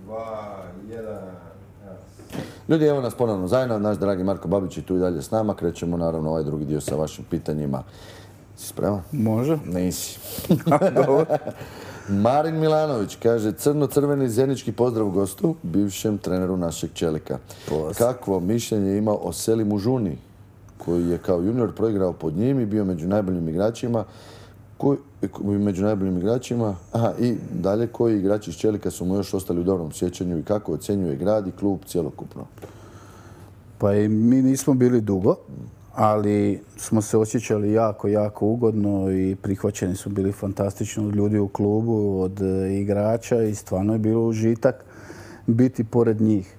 1. Ljudi, evo nas ponovno zajedno, naš dragi Marko Babić je tu i dalje s nama. Krećemo naravno ovaj drugi dio sa vašim pitanjima. Si spreman? Može. Nisi. Marin Milanović kaže, crno-crveni zenički pozdrav gostu, bivšem treneru našeg Čelika. Kakvo mišljenje ima o Selimu Žuni, koji je kao junior proigrao pod njim i bio među najboljim igračima, i dalje koji igrači iz Čelika su mu još ostali u dobrom sjećanju i kako ocjenjuje grad i klub cjelokupno? Pa i mi nismo bili dugo, ali smo se osjećali jako, jako ugodno i prihvaćeni su bili fantastično od ljudi u klubu, od igrača i stvarno je bilo užitak biti pored njih.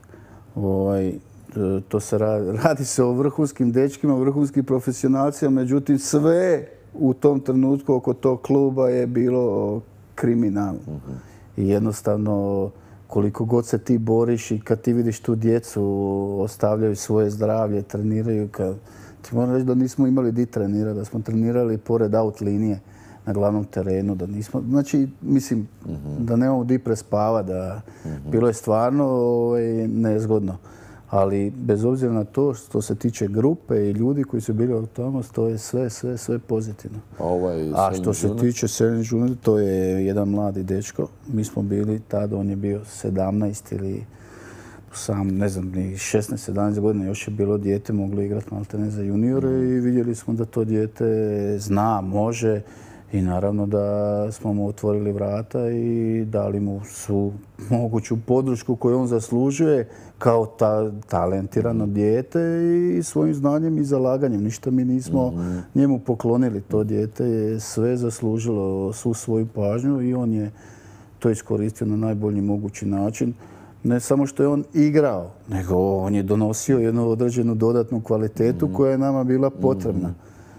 To se radi se o vrhunskim dečkima, vrhunskim profesionalcima, međutim sve u tom trenutku oko tog kluba je bilo kriminalno. I jednostavno, koliko god se ti boriš i kad ti vidiš tu djecu, ostavljaju svoje zdravlje, treniraju, ti moram reći da nismo imali di trenirati, da smo trenirali pored out linije na glavnom terenu, da nismo, znači, mislim, da nemamo di prespavati, da bilo je stvarno nezgodno. Ali bez obzira na to što se tiče grupe i ljudi koji su bili tamo, to je sve pozitivno. A što se tiče Selin Žuna, to je jedan mladi dečko. Mi smo bili tada, on je bio 17 ili sam, ne znam, 16-17 godina, još je bilo dijete, moglo igrati maltene za juniore i vidjeli smo da to dijete zna, može i naravno da smo mu otvorili vrata i dali mu svu moguću podršku koju on zaslužuje kao talentirano dijete i svojim znanjem i zalaganjem. Ništa mi nismo njemu poklonili. To dijete je sve zaslužilo, svu svoju pažnju i on je to iskoristio na najbolji mogući način. Ne samo što je on igrao, nego on je donosio jednu određenu dodatnu kvalitetu koja je nama bila potrebna.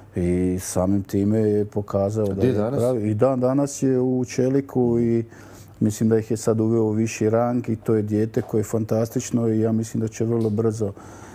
I samim time je pokazao da je pravi. I danas je u Čeliku i mislim da ih je sad uveo u viši rang i to je dijete koje je fantastično i ja mislim da će vrlo brzo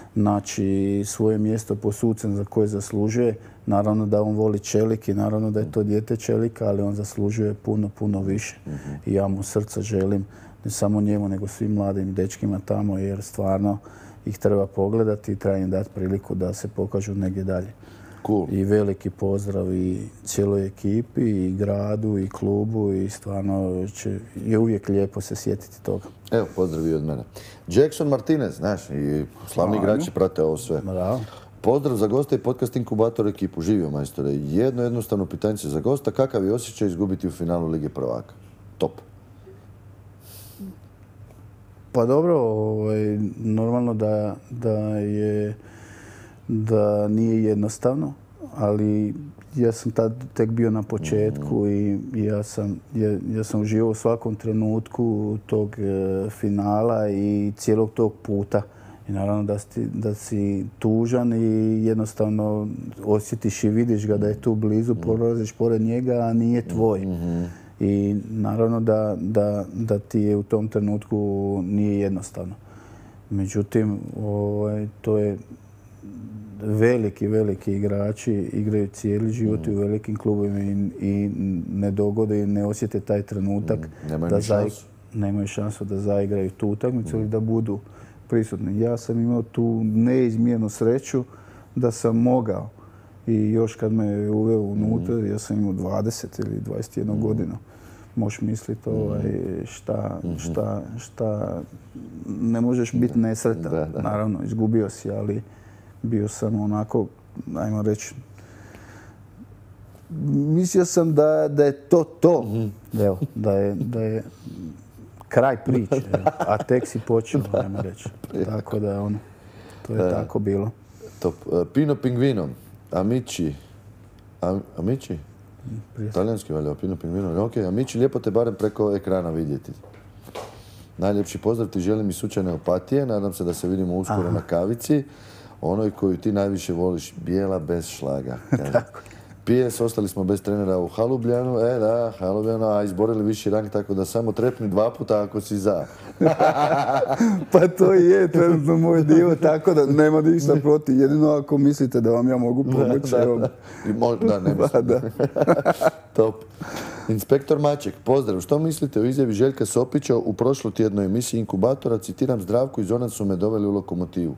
naći svoje mjesto po sucem za koje zaslužuje. Naravno da on voli Čelik i naravno da je to dijete Čelika, ali on zaslužuje puno više. I ja mu srca želim, ne samo njemu, nego svim mladim dečkima tamo, jer stvarno ih treba pogledati i treba im dati priliku da se pokažu negdje dalje. Cool. I veliki pozdrav i cijeloj ekipi, i gradu, i klubu i stvarno je uvijek lijepo se sjetiti toga. Evo, pozdrav i od mene. Jackson Martinez, znaš, i slavni igrači prate ovo sve. Bravo. Pozdrav za gosta i podcast Inkubator ekipu. Živio, majstore. Jedno jednostavno pitanje za gosta. Kakav je osjećaj izgubiti u finalu Lige prvaka? Top. Pa dobro, normalno da nije jednostavno, ali ja sam tad tek bio na početku i ja sam uživao u svakom trenutku tog finala i cijelog tog puta. I naravno da si tužan i jednostavno osjetiš i vidiš ga da je tu blizu, prolaziš pored njega, a nije tvoj. I naravno da ti je u tom trenutku nije jednostavno. Međutim, to je veliki igrači, igraju cijeli život u velikim klubovima i ne dogode i ne osjete taj trenutak nemaju šansu da zaigraju tu utakmicu ili da budu prisutni. Ja sam imao tu neizmjernu sreću da sam mogao i još kad me uveo unutra, ja sam imao 20 ili 21 godinu. Možeš misliti šta ne možeš biti nesretan. Naravno, izgubio si, ali bio sam onako, ajmo reći, mislio sam da je to. Evo, da je kraj priče, a tek si počeo, ajmo reći. Tako da, to je tako bilo. Top. Pino Pingvino, Amici? Talijanski valjda, Pino Pingvino. Ok, Amici, lijepo te barem preko ekrana vidjeti. Najljepši pozdrav ti želim i sučane opatije. Nadam se da se vidimo uskoro na kavici. Onoj koju ti najviše voliš, bijela bez šlaga. PS, ostali smo bez trenera u Halubljanu. Halubljanu, a izborili viši rang, tako da samo trepni 2 puta ako si za. Pa to je trenutno moj dio, tako da nema ništa protiv. Jedino ako mislite da vam ja mogu pomoći. Da, ne mislim. Top. Inspektor Maček, pozdrav. Što mislite o izjavi Željka Sopića u prošlotjednoj emisiji Inkubatora? Citiram, Zdravko i Zoran su me doveli u Lokomotivu.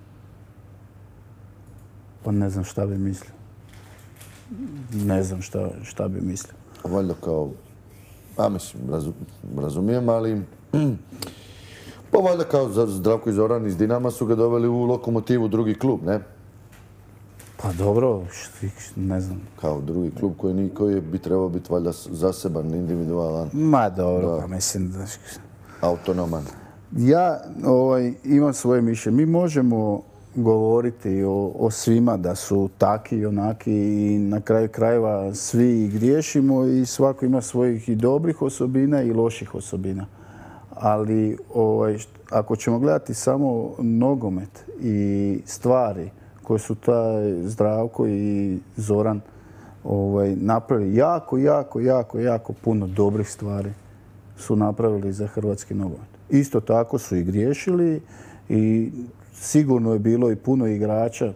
Pa ne znam šta bi mislio. Ne znam šta bi mislio. Valjda kao, mislim, razumijem, ali... Pa valjda kao Zdravko i Zoran iz Dinama su ga doveli u Lokomotivu, drugi klub, ne? Pa dobro, ne znam. Kao drugi klub koji bi trebao biti valjda zaseban, individualan. Ma dobro, pa mislim da... Autonoman. Ja imam svoje mišljenje. Mi možemo govoriti o svima da su taki i onaki i na kraju krajeva svi griješimo i svako ima svojih i dobrih osobina i loših osobina. Ali ako ćemo gledati samo nogomet i stvari koje su taj Zdravko i Zoran napravili jako puno dobrih stvari su napravili za hrvatski nogomet. Isto tako su i griješili i sigurno je bilo i puno igrača.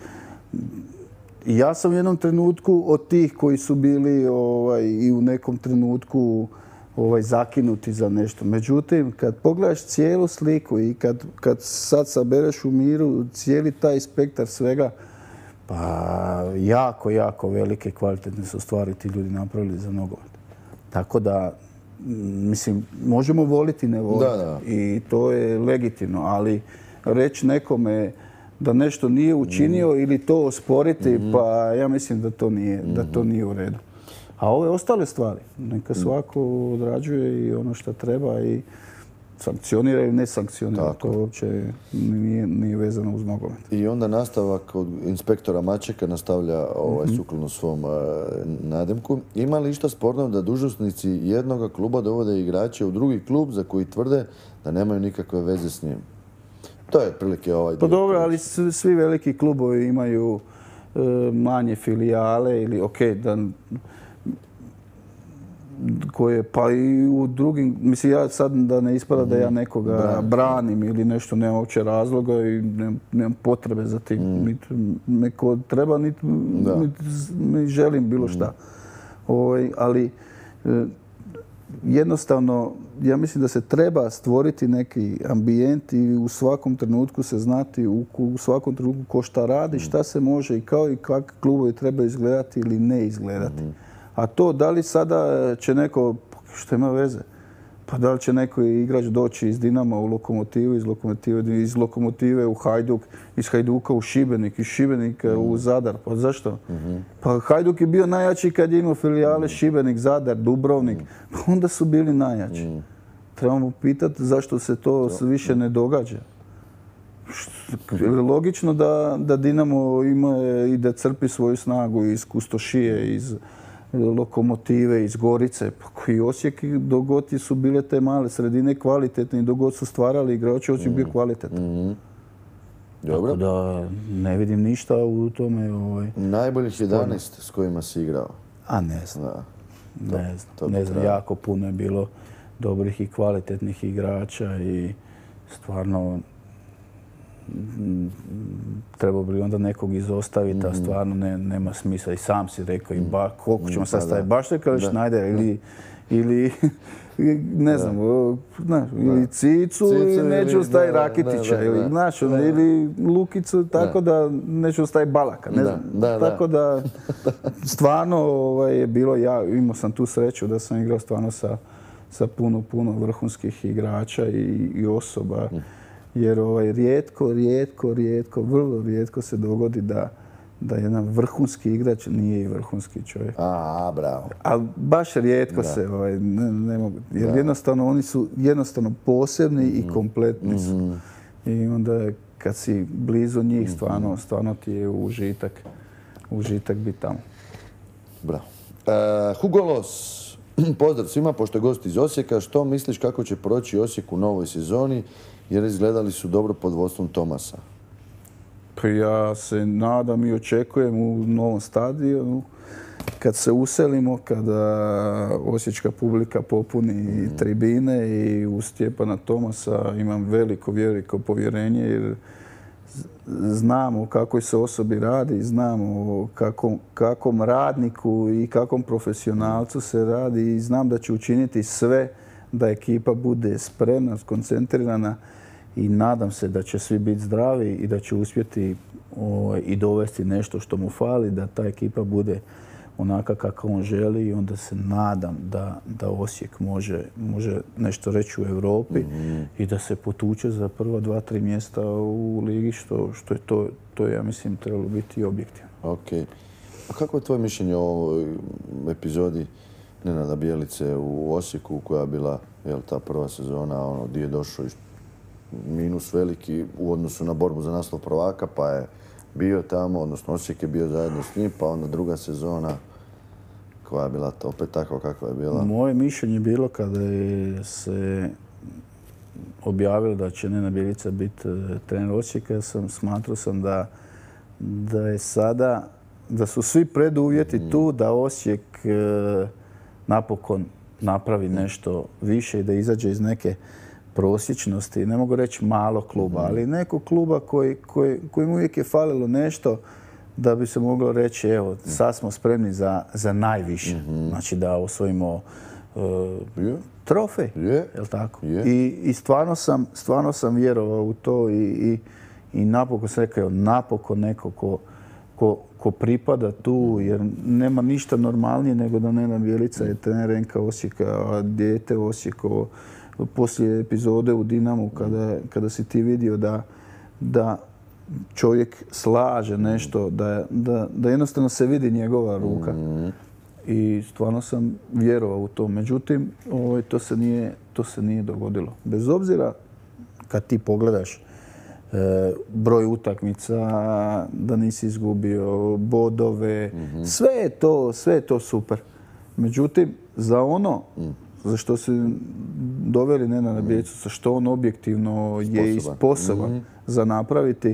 I ja sam u jednom trenutku od tih koji su bili i u nekom trenutku zakinuti za nešto. Međutim, kad pogledaš cijelu sliku i kad sad sabereš u miru cijeli taj spektar svega, pa jako velike kvalitetne su stvari ti ljudi napravili za nogomet. Tako da, mislim, možemo voliti, ne voliti. Da. I to je legitimno, ali reći nekome da nešto nije učinio ili to osporiti, pa ja mislim da to nije u redu. A ove ostale stvari, neka svako odrađuje i ono što treba i sankcionira ili ne sankcionira. To uopće nije vezano uz nogomet. I onda nastavak od inspektora Mačeka nastavlja sukladno svom nadimku. Ima li išta sporno da dužnosnici jednog kluba dovode igrače u drugi klub za koji tvrde da nemaju nikakve veze s njim? To je otprilike ovaj dio. Pa dobro, ali svi veliki klubovi imaju manje filijale ili da koje, pa i u drugim, mislim ja sad da ne ispada da ja nekoga branim ili nešto, nemam uopće razloga i nemam potrebe za tim. Niti me ko treba, niti želim bilo šta. Ali jednostavno, ja mislim da se treba stvoriti neki ambijent i u svakom trenutku se znati, u svakom trenutku ko šta radi, šta se može i kao i kakvi klubovi treba izgledati ili ne izgledati. A to da li sada će neko, što ima veze, pa da li će neko igrač doći iz Dinama u Lokomotivu, iz Lokomotive u Hajduk, iz Hajduka u Šibenik, iz Šibenika u Zadar. Pa zašto? Pa Hajduk je bio najjači kad je imao filijale Šibenik, Zadar, Dubrovnik. Pa onda su bili najjači. Trebamo pitati zašto se to više ne događa. Logično da Dinamo ima i da crpi svoju snagu iz Kustošije, iz Lokomotive, iz Gorice. I Osijek, dogod su bile te male sredine kvalitetne i dogod su stvarali igrače, Osijek bio kvalitetan. Tako da ne vidim ništa u tome. Najboljih 11 s kojima si igrao? A ne znam. Ne znam, jako puno je bilo dobrih i kvalitetnih igrača i stvarno trebao bi onda nekog izostaviti, a stvarno nema smisla. I sam si rekao, koliko ćemo sad staviti Bašteka ili Šnajdera ili ne znam, ili Cicu ili neću staviti Rakitića ili Lukicu, tako da neću staviti Balaka, ne znam. Tako da stvarno je bilo, ja imao sam tu sreću da sam igrao stvarno sa puno vrhunskih igrača i osoba. Jer vrlo rijetko se dogodi da jedan vrhunski igrač nije i vrhunski čovjek. Bravo. Ali baš rijetko se, ne mogu. Jer jednostavno oni su jednostavno posebni i kompletni su. I onda kad si blizu njih, stvarno ti je užitak biti tamo. Bravo. Hugo Los, pozdrav svima, pošto je gost iz Osijeka. Što misliš kako će proći Osijek u novoj sezoni? Jer izgledali su dobro pod vodstvom Tomasa. Pa ja se nadam i očekujem u novom stadionu. Kad se uselimo, kada osječka publika popuni tribine i uz Stjepana Tomasa imam veliko povjerenje jer znam o kakvoj se osobi radi, znam o kakvom radniku i kakvom profesionalcu se radi i znam da će učiniti sve da ekipa bude spremna, skoncentrirana i nadam se da će svi biti zdravi i da će uspjeti i dovesti nešto što mu fali, da ta ekipa bude onaka kako on želi i onda se nadam da Osijek može nešto reći u Europi i da se potuče za prva 2-3 mjesta u ligi, što je to ja mislim trebalo biti objektivno. Ok. A kako je tvoje mišljenje o ovoj epizodi Nenada Bjelice u Osijeku koja je bila ta prva sezona gdje je došao minus veliki u odnosu na borbu za naslov prvaka, pa je bio tamo, odnosno Osijek je bio zajedno s njim, pa onda druga sezona koja je bila opet takva kakva je bila. Moje mišljenje je bilo kada je se objavilo da će Nenad Bjelica biti trener Osijeka, smatrao sam da je sada, da su svi preduvjeti tu da Osijek napokon napravi nešto više i da izađe iz neke prosječnosti, ne mogu reći malog kluba, ali nekog kluba kojim uvijek je falilo nešto da bi se moglo reći, evo, sad smo spremni za najviše. Znači da osvojimo trofej, je li tako? I stvarno sam vjerovao u to i napokon sam rekao, napokon neko ko pripada tu, jer nema ništa normalnije nego da Nenad Bjelica je trener NK Osijeka, dijete Osijeko, poslije epizode u Dinamu kada si ti vidio da čovjek slaže nešto, da jednostavno se vidi njegova ruka. I stvarno sam vjerovao u to. Međutim, to se nije dogodilo. Bez obzira kad ti pogledaš broj utakmica, da nisi izgubio bodove, sve je to super. Međutim, za ono za što se doveli Nenada Bjelicu, za što on objektivno je i sposoban za napraviti,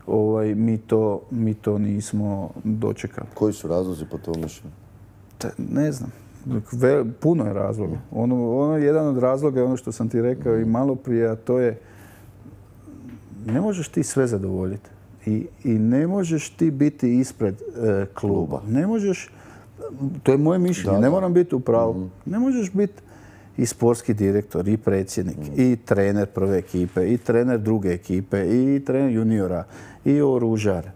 mi to nismo dočekali. Koji su razlozi po tom mišljenju? Ne znam. Puno je razloga. Jedan od razloga je ono što sam ti rekao i malo prije, a to je ne možeš ti sve zadovoljiti. I ne možeš ti biti ispred kluba. Ne možeš, to je moje mišljenje, ne moram biti u pravu. Ne možeš biti i sportski direktor, i predsjednik, i trener prve ekipe, i trener druge ekipe, i trener juniora, i oružar,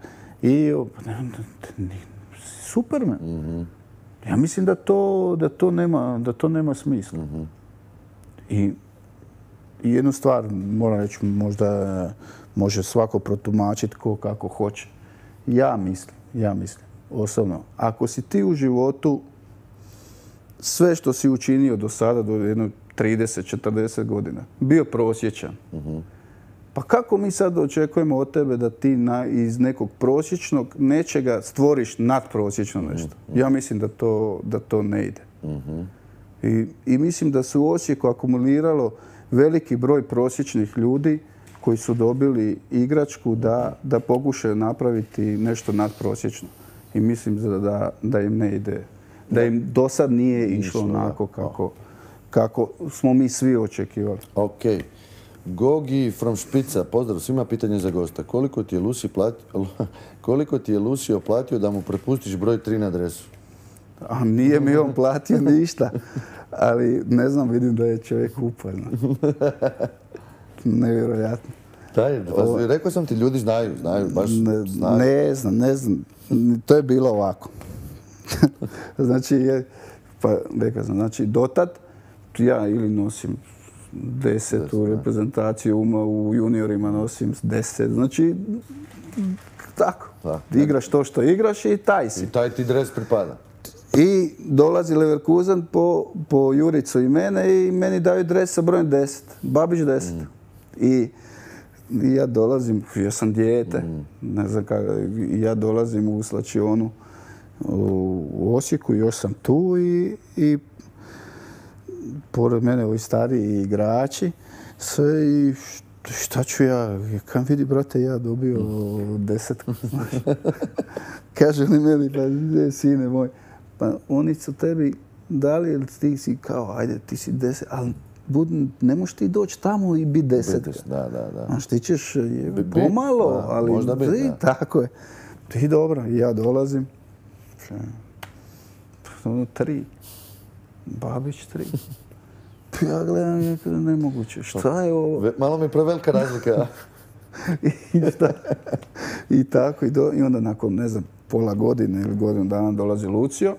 Superman. Ja mislim da to nema smisla. I jednu stvar moram reći, možda može svako protumačiti kako hoće. Ja mislim, osobno, ako si ti u životu sve što si učinio do sada, do jedno 30-40 godina, bio prosječan, pa kako mi sad očekujemo od tebe da ti iz nekog prosječnog nečega stvoriš nadprosječno nešto? Ja mislim da to ne ide. I mislim da se u Osijeku akumuliralo veliki broj prosječnih ljudi koji su dobili igračku da pokušaju napraviti nešto nadprosječno. I mislim da im ne ide. Da im do sad nije išlo onako kako smo mi svi očekivali. Ok. Gogi from Špica, pozdrav svima, pitanje za gosta. Koliko ti je Lucio platio da mu prepustiš broj 3 na dresu? A nije mi on platio ništa, ali ne znam, vidim da je čovjek uporan. Nevjerojatno. Rekao sam ti, ljudi znaju, baš znaju. Ne znam. To je bilo ovako. Znači, dotad ja ili nosim 10 u reprezentaciju, u juniorima nosim 10. Znači, tako. Igraš to što igraš i taj si. I taj ti dres pripada. I dolazi Leverkusen po Juricu i mene i meni daju dres sa brojem 10. Babić 10. I ja dolazim, ja sam dijete, ne znam kako, ja dolazim u slačionu u Osijeku, još sam tu i pored mene ovi stariji igrači, sve i šta ću ja, kam vidi brate, ja dobio 10. Kaže li meni, pa sine moj, pa oni su tebi dali, ili ti si kao, ajde, ti si 10, ali ne možeš ti doći tamo i biti 10. Da. Znaš, ti ćeš pomalo, ali možda biti, tako je. Ti dobro, ja dolazim. 3. Babić 3. Ja gledam, nemoguće. Šta je ovo? Malo mi je prevelika razlika. I tako, i onda nakon, ne znam, pola godine ili godinu dana dolazi Lucio.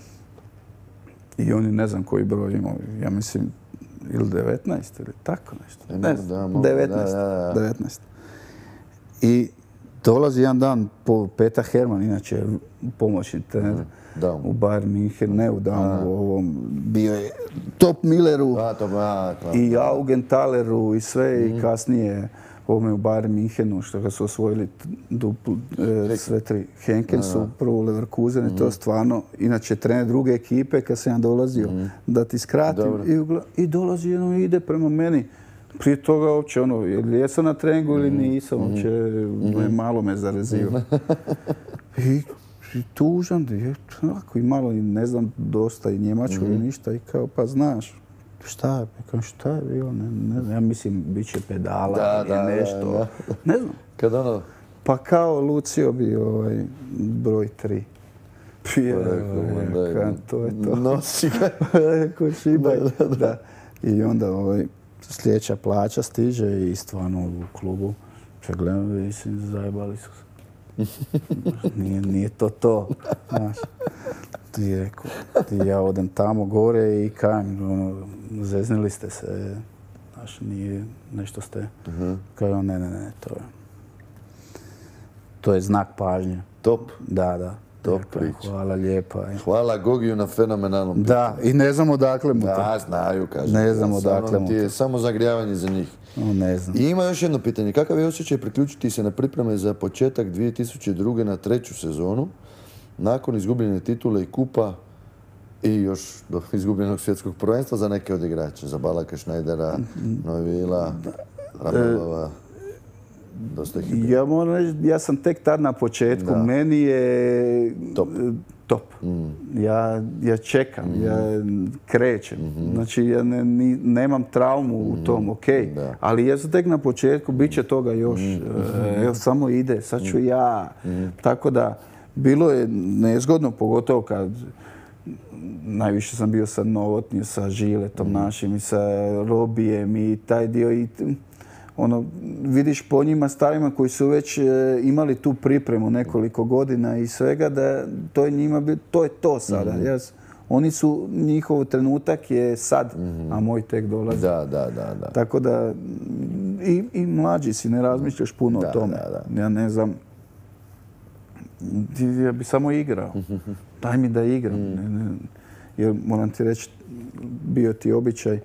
I oni ne znam koji broj imao, ja mislim, ili 19 ili tako nešto. Ne znam, 19. I dolazi jedan dan Petar Herman, inače pomoćni trener u Bayern München, ne u Damu, ovom, bio je top Milleru i Augentaleru i sve i kasnije ovome u Bayern Münchenu, što ga su osvojili sve 3. Henkensu, prvo Leverkusen, i to stvarno, inače trener druge ekipe, kad sam ja dolazio, da ti skratim, i dolazi jedno i ide prema meni. Prije toga uopće, ili jesam na treningu ili nisam, uopće malo me zarezio. I tužan, i malo, ne znam, dosta i njemačko i ništa, i kao, pa znaš, šta je? Šta je bilo? Ja mislim, bit će pedala ili nešto. Ne znam. Pa kao Lucio bi broj 3. To je to. Nosi ga. Ko šibaj. I onda sljedeća plaća stiže i stvarno u klubu. Gledam, mislim, zajebali su se. Nije to. Znaš. Ti rekao, ja odem tamo gore i kajem, zeznili ste se, znaš, nije, nešto ste. Kao, ne, to je znak pažnje. Top. Da. Top priča. Hvala lijepa. Hvala Gogiju na fenomenalnom pitanju. Da, i ne znam odakle mu to. Da, znaju, kažem. Ne znam odakle mu to. Ti je samo zagrijavanje za njih. Ne znam. I ima još jedno pitanje. Kakav je osjećaj priključiti se na pripreme za početak 2002. na 3. sezonu, nakon izgubljene titule i kupa i još do izgubljenog svjetskog prvenstva za neke od igrača? Za Balaka, Schneidera, Neuvilla, Ramelova, dosta ih je. Ja moram reći, ja sam tek tad na početku. Meni je top. Ja čekam, ja krećem. Znači, ja nemam traumu u tom, okej. Ali ja sam tek na početku, bit će toga još. Evo, samo ide, sad ću ja. Tako da, bilo je nezgodno, pogotovo kad najviše sam bio sa Novotnim, sa Žiletom našim i sa Robijem i taj dio. I vidiš po njima starima koji su već imali tu pripremu nekoliko godina i svega, da to je njima to je to sada. Oni su, njihov trenutak je sad, a moj tek dolazi. Da. Tako da i mlađi si, ne razmišljaš puno o tome. Ja ne znam, ja bi samo igrao. Daj mi da igram. Jer moram ti reći, bio ti običaj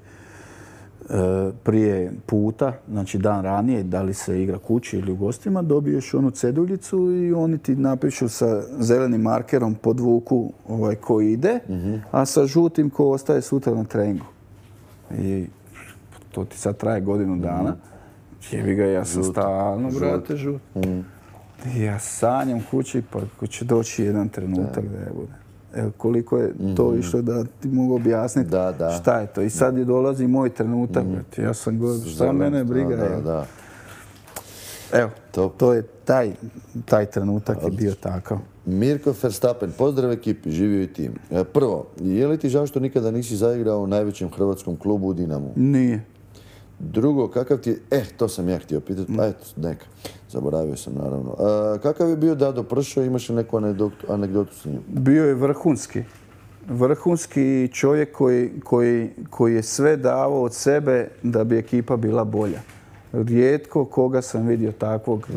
prije puta, znači dan ranije, da li se igra kući ili u gostima, dobiješ onu ceduljicu i oni ti napišu sa zelenim markerom, podvuku ko ide, a sa žutim ko ostaje sutra na treningu. I to ti sad traje godinu dana. Jebi ga, ja sam stalno, brate, žut. Ja sanjam kući, pa ko će doći jedan trenutak da je bude. Evo, koliko je to išlo da ti mogu objasniti šta je to. I sad je dolazi moj trenutak. Ja sam god, šta mene briga. Evo, to je taj trenutak je bio takav. Mirko Verstappen, pozdrav ekipi, živio i tim. Prvo, je li ti žao što nikada nisi zaigrao u najvećem hrvatskom klubu u Dinamu? Nije. Drugo, kakav ti je, to sam ja htio pitati, pa eto, neka, zaboravio sam naravno. Kakav je bio Dado Pršo, imaš li neku anegdotu s njim? Bio je vrhunski. Vrhunski čovjek koji je sve davao od sebe da bi ekipa bila bolja. Rijetko koga sam vidio takvog,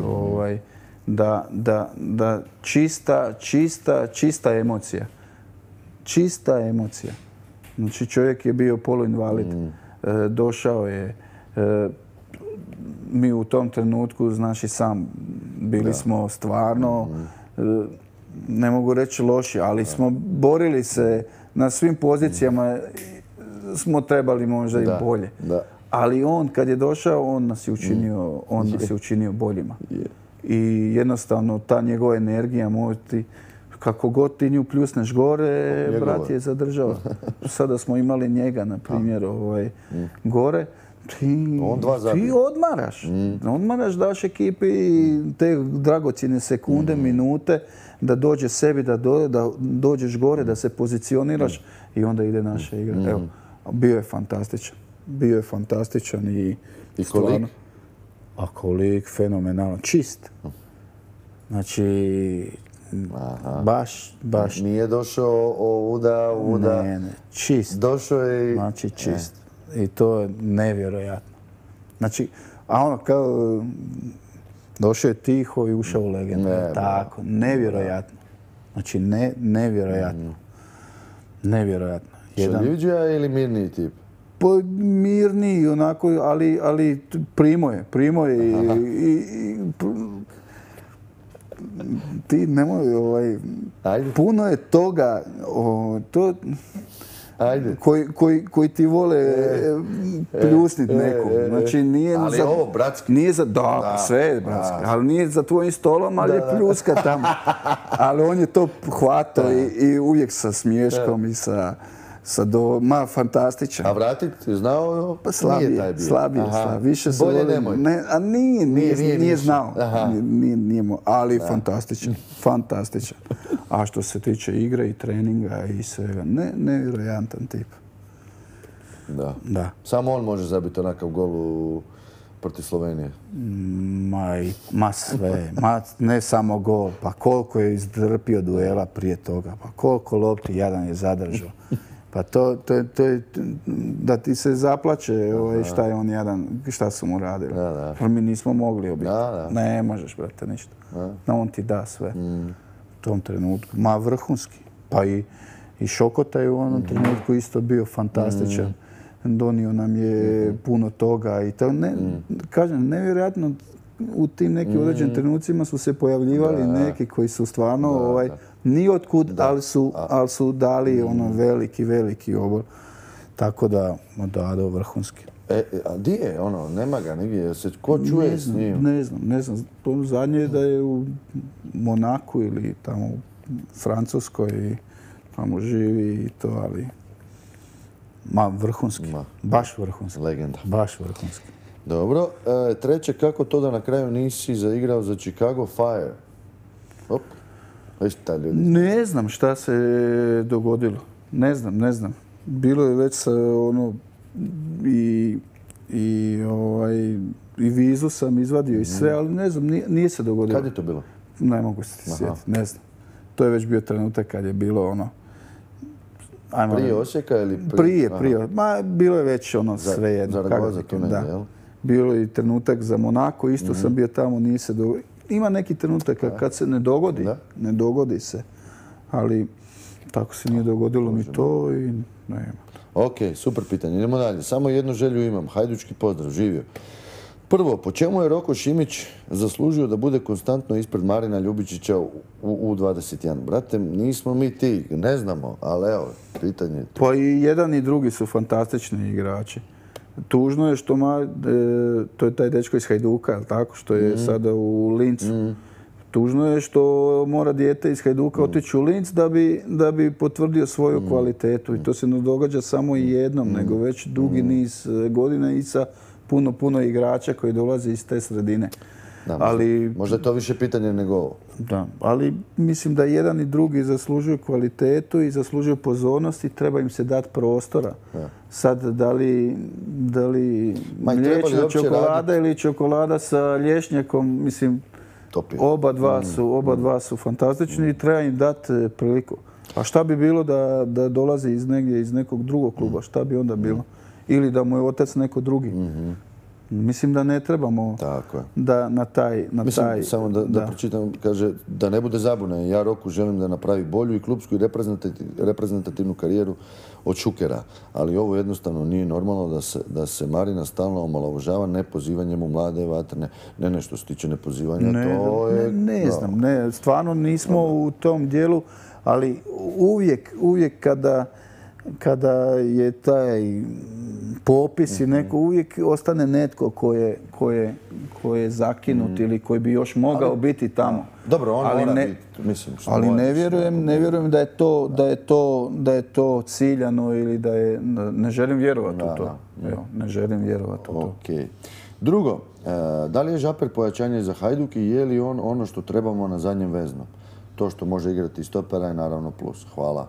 da čista emocija. Čista emocija. Znači čovjek je bio poluinvalid. Došao je, mi u tom trenutku, znaš i sam, bili smo stvarno, ne mogu reći loši, ali smo borili se na svim pozicijama, smo trebali možda i bolje. Ali on, kad je došao, on nas je učinio boljima. I jednostavno, ta njegova energija, kako god ti nju pljusneš gore, brat je zadržao. Sada smo imali njega, na primjer, gore. Ti odmaraš, daš ekipi te dragocjene sekunde, minute, da dođe sebi, da dođeš gore, da se pozicioniraš i onda ide naša igra. Evo, bio je fantastičan i kolik? A kolik, fenomenalan, čist. Znači, baš. Nije došao ovuda. Ne, čist. Došao je i... Znači, čist. I to je nevjerojatno. Znači, a ono kao, došao je tiho i ušao u legendu. Tako, nevjerojatno. Znači, nevjerojatno. Nevjerojatno. Šaljivđija ili mirniji tip? Pa mirniji, onako, ali primo je ti nemoj, puno je toga, koji ti vole pljusnit nekom. Znači nije ali za... ovo bratski. Nije za... Da, sve je bratski. Ali nije za tvojim stolom, ali je pljuska tamo. Ali on je to hvatao i uvijek sa smiješkom i sa fantastičan. A vratit, znao? Pa slabije. Više se bolje nemoj. A nije znao. Ali fantastičan. A što se tiče igre i treninga i svega, nevjerojantan tip. Da. Samo on može zabiti onakav gol protiv Slovenije. Ma sve. Ne samo gol. Pa koliko je izdrpio duela prije toga. Pa koliko lopti jadan je zadržao. Pa to je da ti se zaplače šta je on jadan, šta su mu radili. Mi nismo mogli obiti. Ne možeš, brate, ništa. On ti da sve. U tom trenutku. Ma vrhunski. Pa i Šokota je u onom trenutku isto bio fantastičan. Donio nam je puno toga i to. Kažem, nevjerojatno u tim nekim određenim trenucima su se pojavljivali neki koji su stvarno ni otkud, ali su dali ono veliki obol. Tako da, vrhunski. A di je ono? Nema ga nigdje? Ko čuje s njim? Ne znam. To zadnje je da je u Monaku ili tamo u Francuskoj i tamo živi i to, ali... vrhunski. Baš vrhunski. Legenda. Baš vrhunski. Dobro. Treće, kako to da na kraju nisi zaigrao za Chicago Fire? Ne znam šta se dogodilo. Ne znam. Bilo je već ono i vizu sam izvadio i sve, ali ne znam, nije se dogodilo. Kad je to bilo? Ne mogu se sjetiti, ne znam. To je već bio trenutak kad je bilo ono... Prije Osijeka ili prije? Prije. Bilo je već ono sve jedno. Zaragoza tu negdje, jel? Bilo je i trenutak za Monako, isto sam bio tamo, nije se dogodilo. Ima neki trenutak kad se ne dogodi se, ali tako se nije dogodilo ni to i nema. Ok, super pitanje. Idemo dalje. Samo jednu želju imam. Hajdučki pozdrav, živio. Prvo, po čemu je Roko Šimić zaslužio da bude konstantno ispred Marina Ljubičića u 21? Brate, nismo mi ti, ne znamo, ali evo, pitanje. Pa i jedan i drugi su fantastični igrači. Tužno je što to je taj dečko iz Hajduka, jel tako, što je sada u Lincu. Tužno je što mora dijete iz Hajduka otići u Linz da bi potvrdio svoju kvalitetu. I to se ne događa samo i jednom, nego već dugi niz godina i sa puno igrača koji dolaze iz te sredine. Možda je to više pitanje nego ovo. Da, ali mislim da jedan i drugi zaslužuju kvalitetu i zaslužuju pozornost i treba im se dati prostora. Sad, da li mliječna čokolada ili čokolada sa lješnjakom, mislim, oba dva su fantastični i treba im dati priliku. A šta bi bilo da dolazi iz nekog drugog kluba? Šta bi onda bilo? Ili da mu je otac neko drugi? Mislim da ne trebamo da na taj... Mislim, samo da pročitam, kaže da ne bude zabune. Ja Roku želim da napravi bolju i klupsku i reprezentativnu karijeru od Šukera. Ali ovo jednostavno nije normalno da se Marina stalno omalovažava nepozivanjem u mlade vatrne. Ne nešto se tiče nepozivanja. Ne znam, stvarno nismo u tom dijelu, ali uvijek kada je taj popis i neko, uvijek ostane netko koji je zakinut ili koji bi još mogao biti tamo. Dobro, on mora biti, mislim. Ali ne vjerujem da je to ciljano ili da je... Ne želim vjerovati u to. Evo, ne želim vjerovati u to. Okay. Drugo, da li je Žaper pojačanje za Hajduk i je li on ono što trebamo na zadnjem veznom? To što može igrati stopera je naravno plus. Hvala.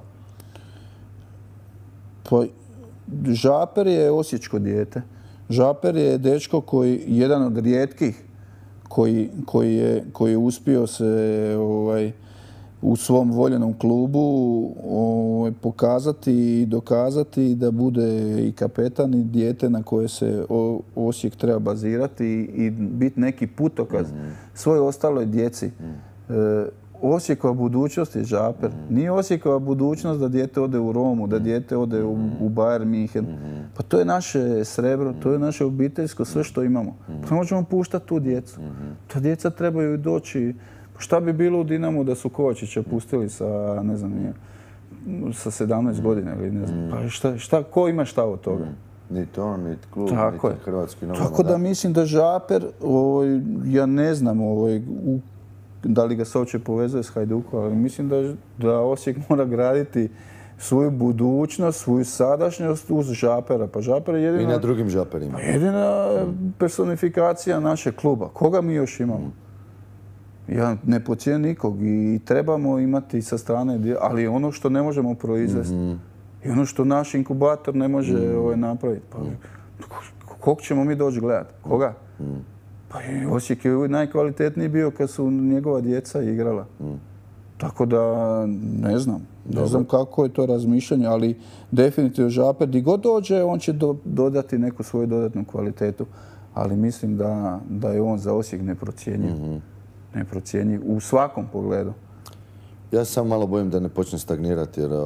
Pa, Žaper je osječko dijete. Žaper je dečko koji, jedan od rijetkih koji je uspio se u svom voljenom klubu pokazati i dokazati da bude i kapetan i dijete na koje se Osijek treba bazirati i biti neki putokaz svojoj ostaloj djeci. Osijekova budućnost je Žaper. Nije Osijekova budućnost da dijete ode u Romu, da dijete ode u Bayern München. Pa to je naše srebro, to je naše obiteljsko, sve što imamo. Pa ne možemo puštati tu djecu. Ta djeca trebaju doći. Šta bi bilo u Dinamu da su Kovačića pustili sa, ne znam, sa 17 godina ili ne znam. Pa ko ima šta od toga? Niti on, niti klub, niti hrvatski nogomet. Tako da mislim da Žaper, ja ne znam da li ga se uopće povezuje s Hajdukom, ali mislim da Osijek mora graditi svoju budućnost, svoju sadašnjost uz Žapera. Pa Žaper je jedina... I na drugim Žaperima. Jedina personifikacija našeg kluba. Koga mi još imamo? Ja ne pocijenim nikog i trebamo imati sa strane, ali ono što ne možemo proizvesti i ono što naš inkubator ne može napraviti. Pa, kog ćemo mi doći gledati? Koga? Pa Osijek je najkvalitetniji bio kad su njegova djeca igrala. Tako da ne znam. Ne znam kako je to razmišljanje, ali definitivno Žaper, di god dođe, on će dodati neku svoju dodatnu kvalitetu. Ali mislim da je on za Osijek neprocjenjiv. Neprocjenjiv u svakom pogledu. Ja se samo malo bojim da ne počne stagnirati jer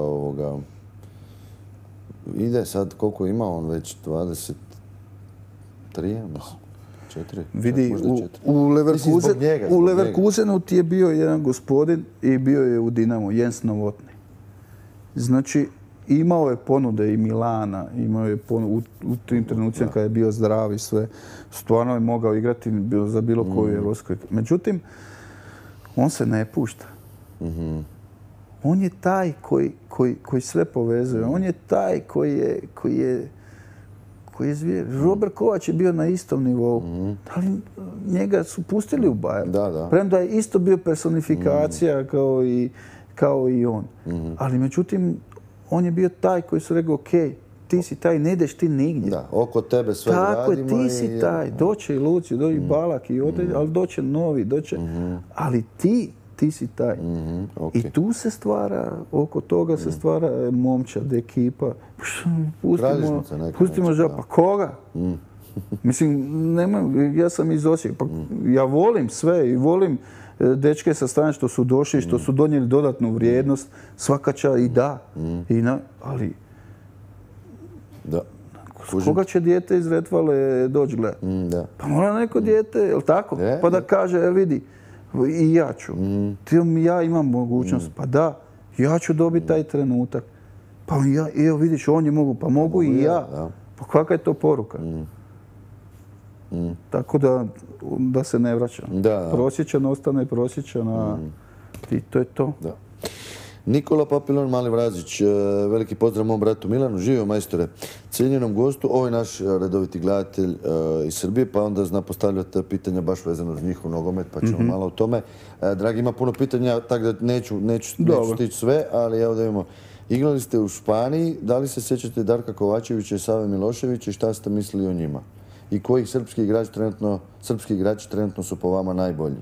ide sad koliko ima on već 23, mislim. 4. Vidi, u Leverkusenu ti je bio jedan gospodin i bio je u Dinamu, Jens Novotny. Znači, imao je ponude i Milana, imao je u tim trenucima kada je bio zdrav i sve. Stvarno je mogao igrati za bilo koju evropsku. Međutim, on se ne pušta. On je taj koji sve povezuje. On je taj koji je zvijer. Robert Kovač je bio na istom nivou. Ali njega su pustili u Bayern. Premda je isto bio personifikacija kao i on. Ali međutim, on je bio taj koji su rekli, ok, ti si taj, ne ideš ti nigdje. Da, oko tebe sve gradimo. Tako je, ti si taj. Doće i Lucio, doće i Balak, ali doće novi, doće... Ali ti si taj. I tu se stvara, oko toga se stvara momčad, ekipa. Pustimo Žapa. Pa koga? Mislim, ja sam iz Osijeka. Ja volim sve i volim dečke sa strane što su došli, što su donijeli dodatnu vrijednost. Svaka čast i da. Ali koga će dijete iz Retvale doći gledati? Pa mora neko dijete, jel tako? Pa da kaže, vidi, i ja ću. Ja imam mogućnost. Pa da, ja ću dobiti taj trenutak. Pa evo vidiš, on je mogu, pa mogu i ja. Pa kakva je to poruka? Tako da se ne vraćam. Prosječan ostane prosječan, i to je to. Nikola Papilon, Mali Vrazić, veliki pozdrav mom bratu Milanu, živio majstore, cijenjenom gostu, ovo je naš redoviti gledatelj iz Srbije, pa onda zna postavljati pitanja baš vezano za njihov nogomet, pa ćemo malo o tome. Dragi, ima puno pitanja, tako da neću stići sve, ali evo da vidimo. Igrali ste u Španiji, da li se sjećate Darka Kovačevića i Save Miloševića i šta ste mislili o njima? I koji srpski igrači trenutno su po vama najbolji?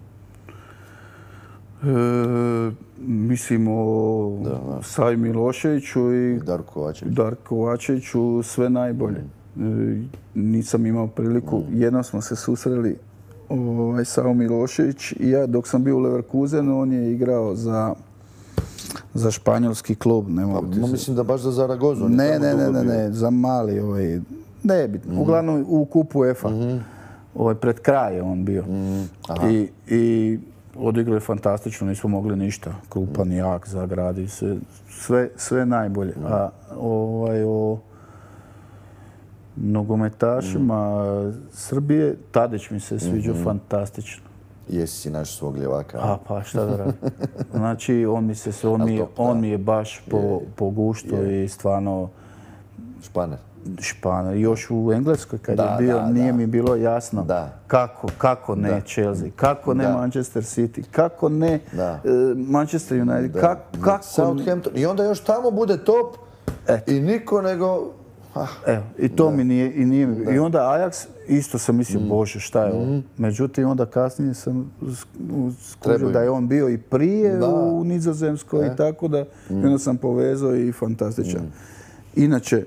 Mislim o Savi Miloševiću i Darku Kovačeviću sve najbolje. Nisam imao priliku, jednom smo se susreli Savo Milošević i ja dok sam bio u Leverkusenu, on je igrao za španjolski klub. Mislim da baš za Zaragozu. Ne, za Mali. Nebitno. Uglavnom u kupu UEFA. Pred kraj je on bio. I odigrali fantastično, nismo mogli ništa. Krupan, jak, zagradi, sve najbolje. Nogometašima Srbije, Tadić mi se sviđao fantastično. Jesi si naš svog ljevaka? A pa šta da radim. Znači, on mi je baš po guštu i stvarno... Španer. Još u Engleskoj kad je bio, nije mi bilo jasno kako ne Chelsea, kako ne Manchester City, kako ne Manchester United, kako... Southampton. I onda još tamo bude top i niko nego... Evo, i to mi nije... I onda Ajax, isto sam mislio, bože, šta je ovo? Međutim, onda kasnije sam skužio da je on bio i prije u Nizozemskoj i tako da... I onda sam povezao i fantastičan. Inače,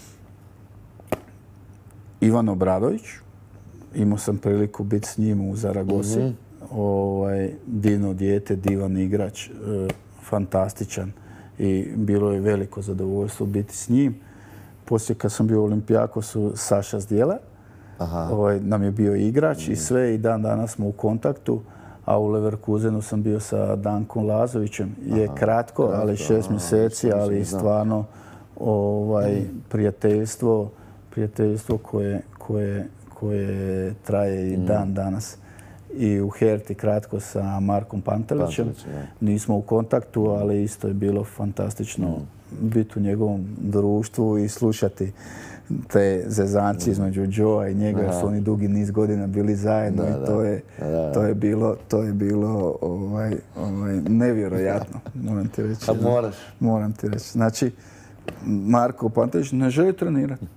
Ivan Obradović, imao sam priliku biti s njim u Zaragosi. Divno dijete, divan igrač, fantastičan i bilo je veliko zadovoljstvo biti s njim. Poslije kad sam bio u Olimpijakosu, Saša Zdjela, nam je bio igrač i sve i dan danas smo u kontaktu, a u Leverkusenu sam bio sa Dankom Lazovićem. Je kratko, ali 6 mjeseci, ali stvarno prijateljstvo koje traje i dan danas. I u Herti kratko sa Markom Pantelićem. Nismo u kontaktu, ali isto je bilo fantastično biti u njegovom društvu i slušati te zezancije između Joea i njega, jer su oni dugi niz godina bili zajedno i to je bilo nevjerojatno, moram ti reći. Moram ti reći. Znači, Marko Pantelić ne želi trenirati.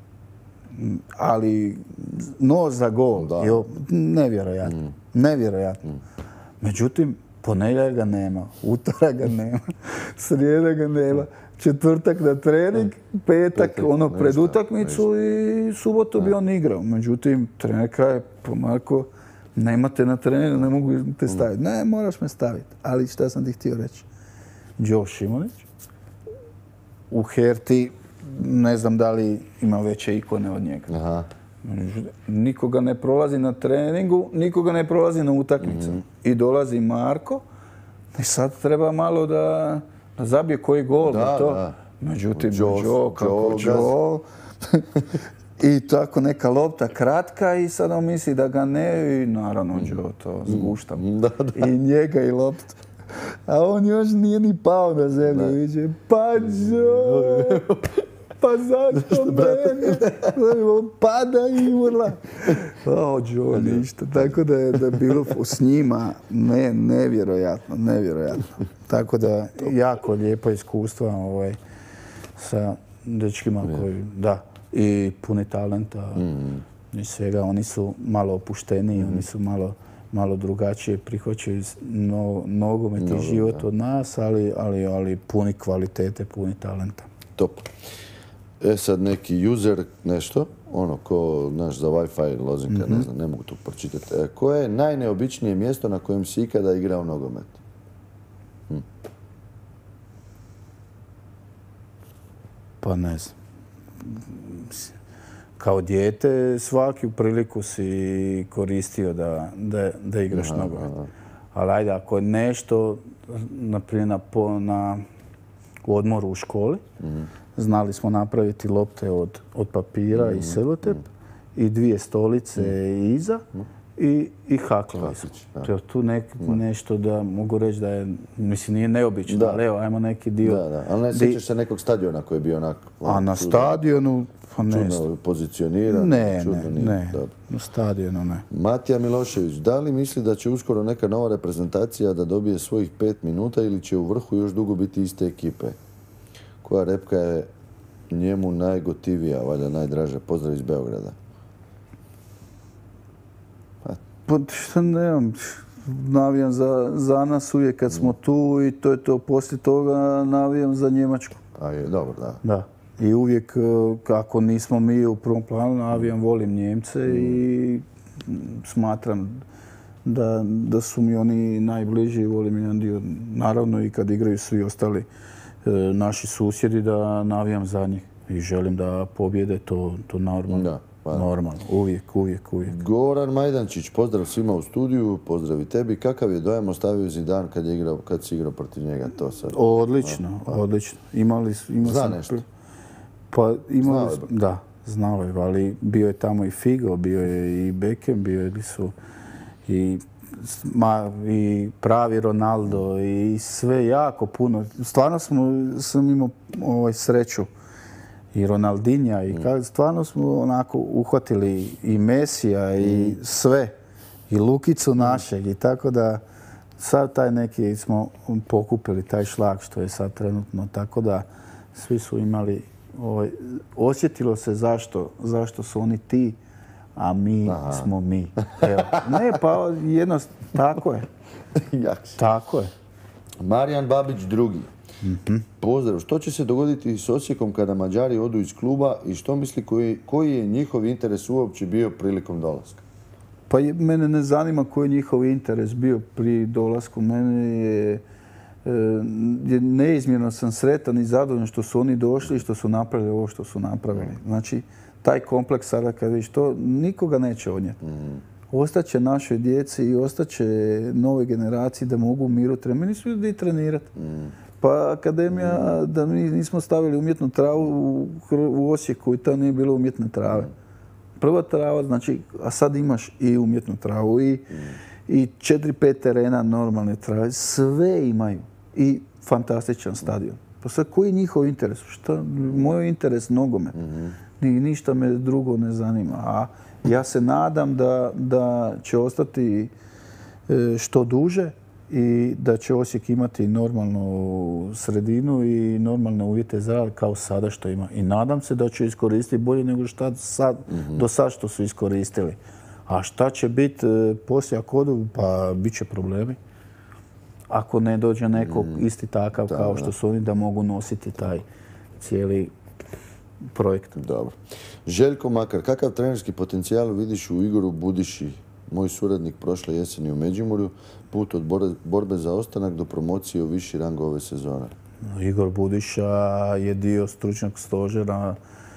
Ali nos za gol, nevjerojatno, nevjerojatno. Međutim, ponedjeljak ga nema, utorak ga nema, srijeda ga nema, četvrtak na trening, petak pred utakmicu i subotu bi on igrao. Međutim, trener kaže, pa Marko, nemate na treningu, ne mogu te staviti. Ne, moraš me staviti. Ali šta sam ti htio reći? Đo Šimonić u Herti, ne znam da li ima veće ikone od njega. Nikoga ne prolazi na treningu, nikoga ne prolazi na utakmicu. I dolazi Marko i sad treba malo da zabije koji gol. Međutim, Joe, i tako neka lopta kratka i sad on misli da ga ne i naravno Joe to zgušta. I njega i loptu. A on još nije ni pao na zemlju. Viđe, pa Joe! Pa zašto mene? On pada i urla. Joe, ništa. Tako da je bilo s njima nevjerojatno, nevjerojatno. Tako da jako lijepa iskustva sa dečkima koji, i puni talenta i svega. Oni su malo opušteniji, oni su malo drugačije prihvaćaju nogomet i život od nas, ali puni kvalitete, puni talenta. Top. Sad neki user nešto, ko naš za Wi-Fi lozinka, ne znam, ne mogu to pročitati. Koje je najneobičnije mjesto na kojem si ikada igrao nogomet? Pa ne znam. Kao dijete svaki priliku si koristio da igraš nogomet. Ali ajde, ako je nešto, naprimjer u odmoru u školi, znali smo napraviti lopte od papira i selotep i 2 stolice iza i haklali smo. Tu nešto da mogu reći da je, mislim, nije neobično, ali evo, ajmo neki dio. Ali ne sjećaš se nekog stadiona koji je bio onako... A na stadionu, pa ne znam. Čudno pozicioniran? Ne, na stadionu ne. Matija Milošević, da li misli da će uskoro neka nova reprezentacija da dobije svojih 5 minuta ili će u vrhu još dugo biti iste ekipe? Koja repka je njemu najgotivija, valjda najdraža? Pozdrav iz Beograda. Pa šta nemam, navijam za nas uvijek kad smo tu i to je to. Poslije toga navijam za Njemačku. Dobro, da. I uvijek, kako nismo mi u prvom planu, navijam, volim Njemce i smatram da su mi oni najbliži, volim jedan dio. Naravno i kad igraju svi ostali naši susjedi, da navijam za njih i želim da pobjede, to normalno. Normalno, uvijek. Goran Majdančić, pozdrav svima u studiju, pozdrav i tebi. Kakav je dojam ostavio Zidane kad si igrao protiv njega? Odlično. Zna nešto? Pa imali, da, znao je, ali bio je tamo i Figo, bio je i Beckham, bili su i pravi Ronaldo i sve jako puno. Stvarno sam imao sreću i Ronaldinja i stvarno smo onako uhvatili i Mesija i sve i Lukicu našeg i tako da sad taj neki smo pokupili taj šlag što je sad trenutno, tako da svi su imali, osjetilo se zašto su oni ti, a mi smo mi. Evo. Ne, pa tako je. Tako je. Marijan Babić drugi. Pozdrav. Što će se dogoditi s Osijekom kada Mađari odu iz kluba i što misli koji je njihov interes uopće bio prilikom dolaska? Pa mene ne zanima koji je njihov interes bio pri dolasku. Mene je neizmjerno sam sretan i zadovoljan što su oni došli i što su napravili ovo što su napravili. Znači, taj kompleks sada kad vidiš to, nikoga neće odnijeti. Ostaće našoj djeci i ostaće nove generacije da mogu u miru trenirati. Nisu ljudi trenirati. Pa akademija, da mi nismo stavili umjetnu travu u Osijeku i tamo nije bilo umjetne trave. Prva trava, znači, a sad imaš i umjetnu travu i 4-5 terena normalne trave. Sve imaju. I fantastičan stadion. Pa sad koji je njihov interes? Moj interes nogomet. Ništa me drugo ne zanima. A ja se nadam da će ostati što duže i da će Osijek imati normalnu sredinu i normalne uvjete za rad kao sada što ima. I nadam se da će iskoristiti bolje nego što do sad što su iskoristili. A šta će biti poslije ako odu? Pa bit će problemi. Ako ne dođe neko isti takav kao što su oni da mogu nositi taj cijeli projekt. Dobro. Željko Makar, kakav trenerski potencijal vidiš u Igoru Budiši, moj suradnik prošle jeseni u Međimurju, put od borbe za ostanak do promocije u viši rang ove sezone? Igor Budiša je dio stručnog stožera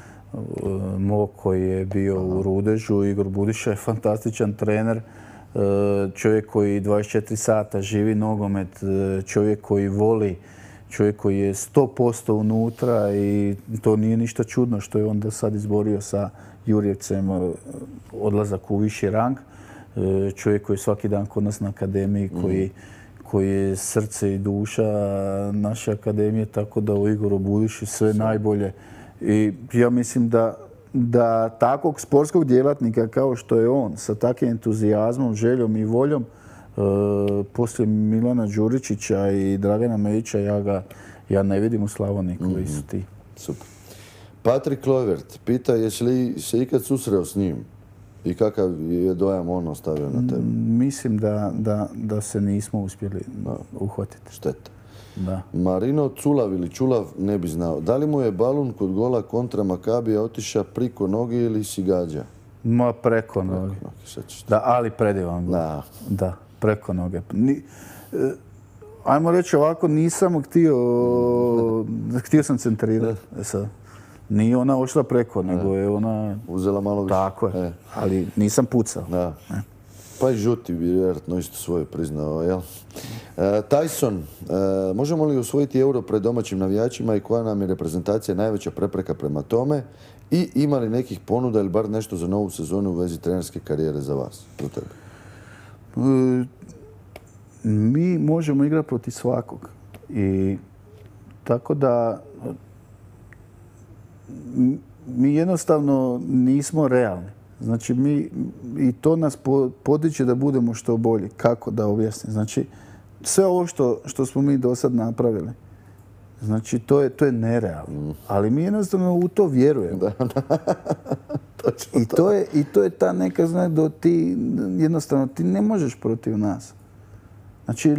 mog koji je bio u Rudežu. Igor Budiša je fantastičan trener, čovjek koji 24 sata živi nogomet, čovjek koji voli, čovjek koji je 100% unutra i to nije ništa čudno što je on do sad izborio sa Jurjevcem odlazak u viši rang. Čovjek koji je svaki dan kod nas na akademiji, koji je srce i duša naše akademije, tako da u Igoru Budiši sve najbolje. I ja mislim da takvog sportskog djelatnika kao što je on, sa takvim entuzijazmom, željom i voljom, poslije Milana Đuričića i Dragana Mejića, ja ne vidim u Slavoniji koji su ti. Super. Patrik Klojvert pita jesi li se ikad susreo s njim i kakav je dojam on ostavio na tebi? Mislim da se nismo uspjeli uhvatiti. Šteta. Da. Marino Culav ili Čulav ne bi znao. Da li mu je balun kod gola kontra Makabija otiša priko noge ili si gađa? Ma preko noge. Da, ali predivan gol. Da, preko noge. Ajmo reći ovako, nisam htio sam centrirati. Nije ona ošla preko, nego je ona... Uzela malo više. Tako je, ali nisam pucao. Da. Pa i Žuti bi vjerojatno isto svoje priznao, jel? Tyson, možemo li osvojiti euro pred domaćim navijačima i koja nam je reprezentacija najveća prepreka prema tome? I ima li nekih ponuda ili bar nešto za novu sezonu u vezi trenerske karijere za vas, za tebe? Mi možemo igrati protiv svakog. I tako da mi jednostavno nismo realni. Znači, i to nas podiče da budemo što bolji. Kako da objasnim? Znači, sve ovo što smo mi do sad napravili, znači, to je nerealno. Ali mi jednostavno u to vjerujemo. I to je ta neka, znači, da jednostavno ti ne možeš protiv nas. Znači,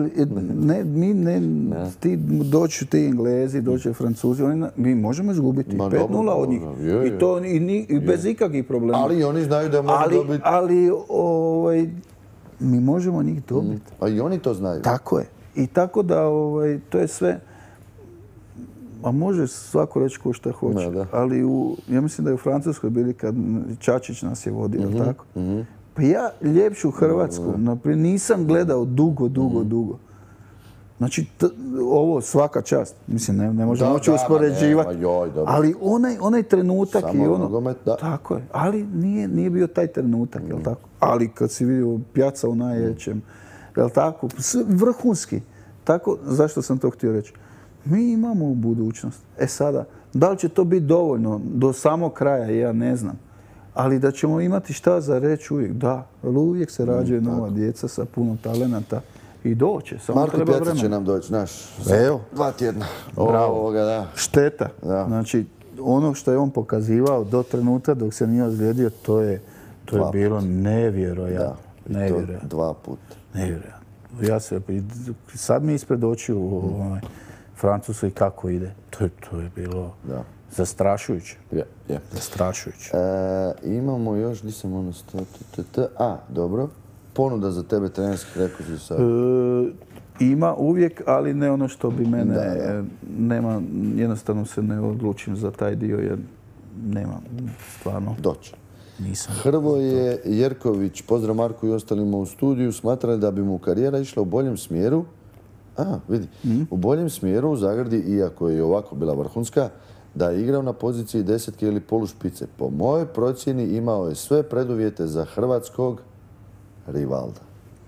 ti doći ti Englezi, doći Francuzi, mi možemo izgubiti 5-0 od njih. I bez ikakvih problema. Ali oni znaju da mogu dobiti. Ali mi možemo njih dobiti. A i oni to znaju. Tako je. I tako da to je sve... A može svako reći ko šta hoće. Ali ja mislim da je u Francuskoj bili kad Čačić nas je vodio, tako? Pa ja ljepšu Hrvatsku, naprijed, nisam gledao dugo. Znači, ovo svaka čast. Mislim, ne možemo moći uspoređivati. Ali onaj trenutak samo i ono... nogomet, da. Tako je. Ali nije bio taj trenutak, jel tako? Ali kad si vidio Pjaca u najvećem, jel tako? Vrhunski. Tako, zašto sam to htio reći? Mi imamo budućnost. Sada, da li će to biti dovoljno do samog kraja, ja ne znam. Ali da ćemo imati šta za reći uvijek, da. Uvijek se rađaju nova djeca sa puno talenata. I doće, samo Marko treba vremena. Pjaca će nam doći, znaš, Evo. 2 tjedna. Bravo. Da. Šteta. Da. Znači, ono što je on pokazivao do trenutka dok se nije ozlijedio, to je bilo nevjerojatno. Nevjerojatno. 2 puta. Nevjerojatno. Ja se, sad mi ispred očiju Francuskoj kako ide. To je bilo zastrašujuće. Zastrašujuće. Imamo još, gdje sam ono dobro. Ponuda za tebe trenerski, rekao si sad. Ima uvijek, ali ne ono što bi mene... Nema, jednostavno se ne odlučim za taj dio jer nema stvarno... Doći. Nisam. Hrvoje Jerković, pozdrav Marku i ostalima u studiju, smatrali da bi mu karijera išla u boljem smjeru. Vidi. U boljem smjeru u Zagradi, iako je i ovako bila vrhunska, da je igrao na poziciji desetke ili polušpice. Po mojoj procjeni imao je sve preduvjete za hrvatskog Rivalda.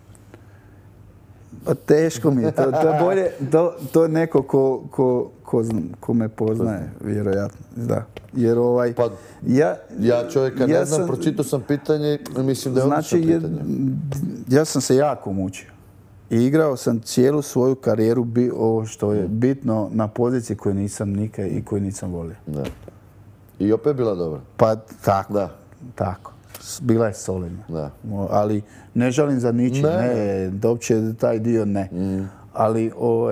Pa teško mi je. To je bolje, to je neko ko me poznaje, vjerojatno. Da. Jer Pa, ja čovjeka ne znam, pročitao sam pitanje i mislim da je odlično pitanje. Ja sam se jako mučio. I igrao sam cijelu svoju karijeru, ovo što je bitno, na poziciji koju nisam nikad i koju nisam volio. Da. I opet bila dobra? Pa tako. Da. Tako. Bila je solidna. Da. Ali ne žalim za ničim, ne. Uopće taj dio ne. Ali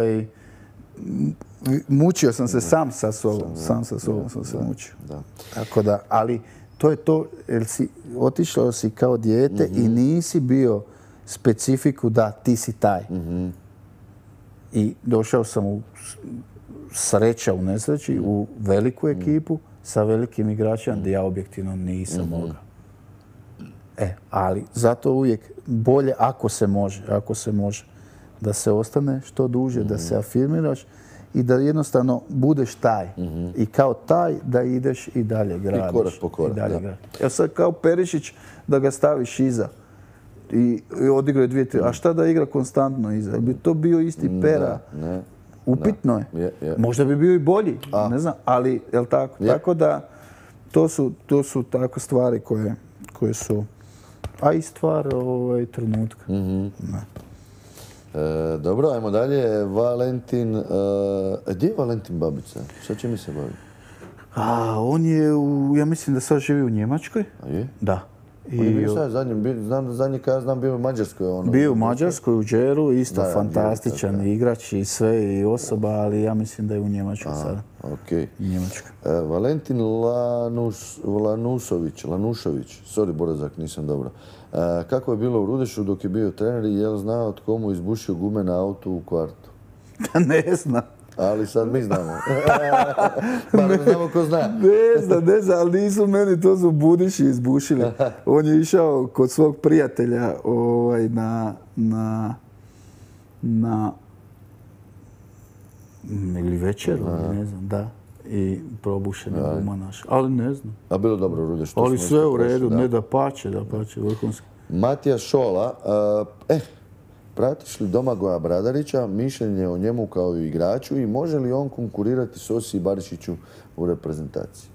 mučio sam se sam sa sobom. Sam sa sobom sam se mučio. Da. Tako da, ali to je to, jer otišao si kao dijete i nisi bio specifiku da ti si taj. I došao sam u sreća u nesreći, u veliku ekipu sa velikim igračima gdje ja objektivno nisam mogao. Ali zato uvijek bolje ako se može, da se ostane što duže, da se afirmiraš i da jednostavno budeš taj. I kao taj da ideš i dalje gradiš. I korak po korak. Ja sad kao Perišić da ga staviš iza i odigrao 2-3. A šta da igra konstantno iza? Jel bi to bio isti Pera? Ne. Upitno je. Možda bi bio i bolji, ne znam, ali jel tako? Tako da to su tako stvari koje su, a i stvar trenutka. Dobro, ajmo dalje. Valentin, gdje je Valentin Babica? Šta će mi se baviti? On je, ja mislim da sad živi u Njemačkoj. A je? Da. On je bio sad zadnji kada ja znam bio u Mađarskoj. Bio u Mađarskoj, u Džeru, isto fantastičan igrač i sve i osoba, ali ja mislim da je u Njemačkoj sada. Okej. Njemačkoj. Valentin Lanušović, sorry Borazak, nisam dobro. Kako je bilo u Rudešu dok je bio trener i je li znao tko mu izbušio gume na autu u kvartu? Ne znam. Ali sad mi znamo. Bar znamo ko zna. Ne znam, ali nisu meni, to su budiši izbušili. On je išao kod svog prijatelja na ili večer, ne znam, da. I probušena guma naša. Ali ne znam. A bilo dobro u Rudešu. Ali sve u redu, ne da pače, vrhunski. Matija Šola, pratiš li Domagoja Bradarića, mišljenje o njemu kao i igraču i može li on konkurirati Sosi i Barišiću u reprezentaciji?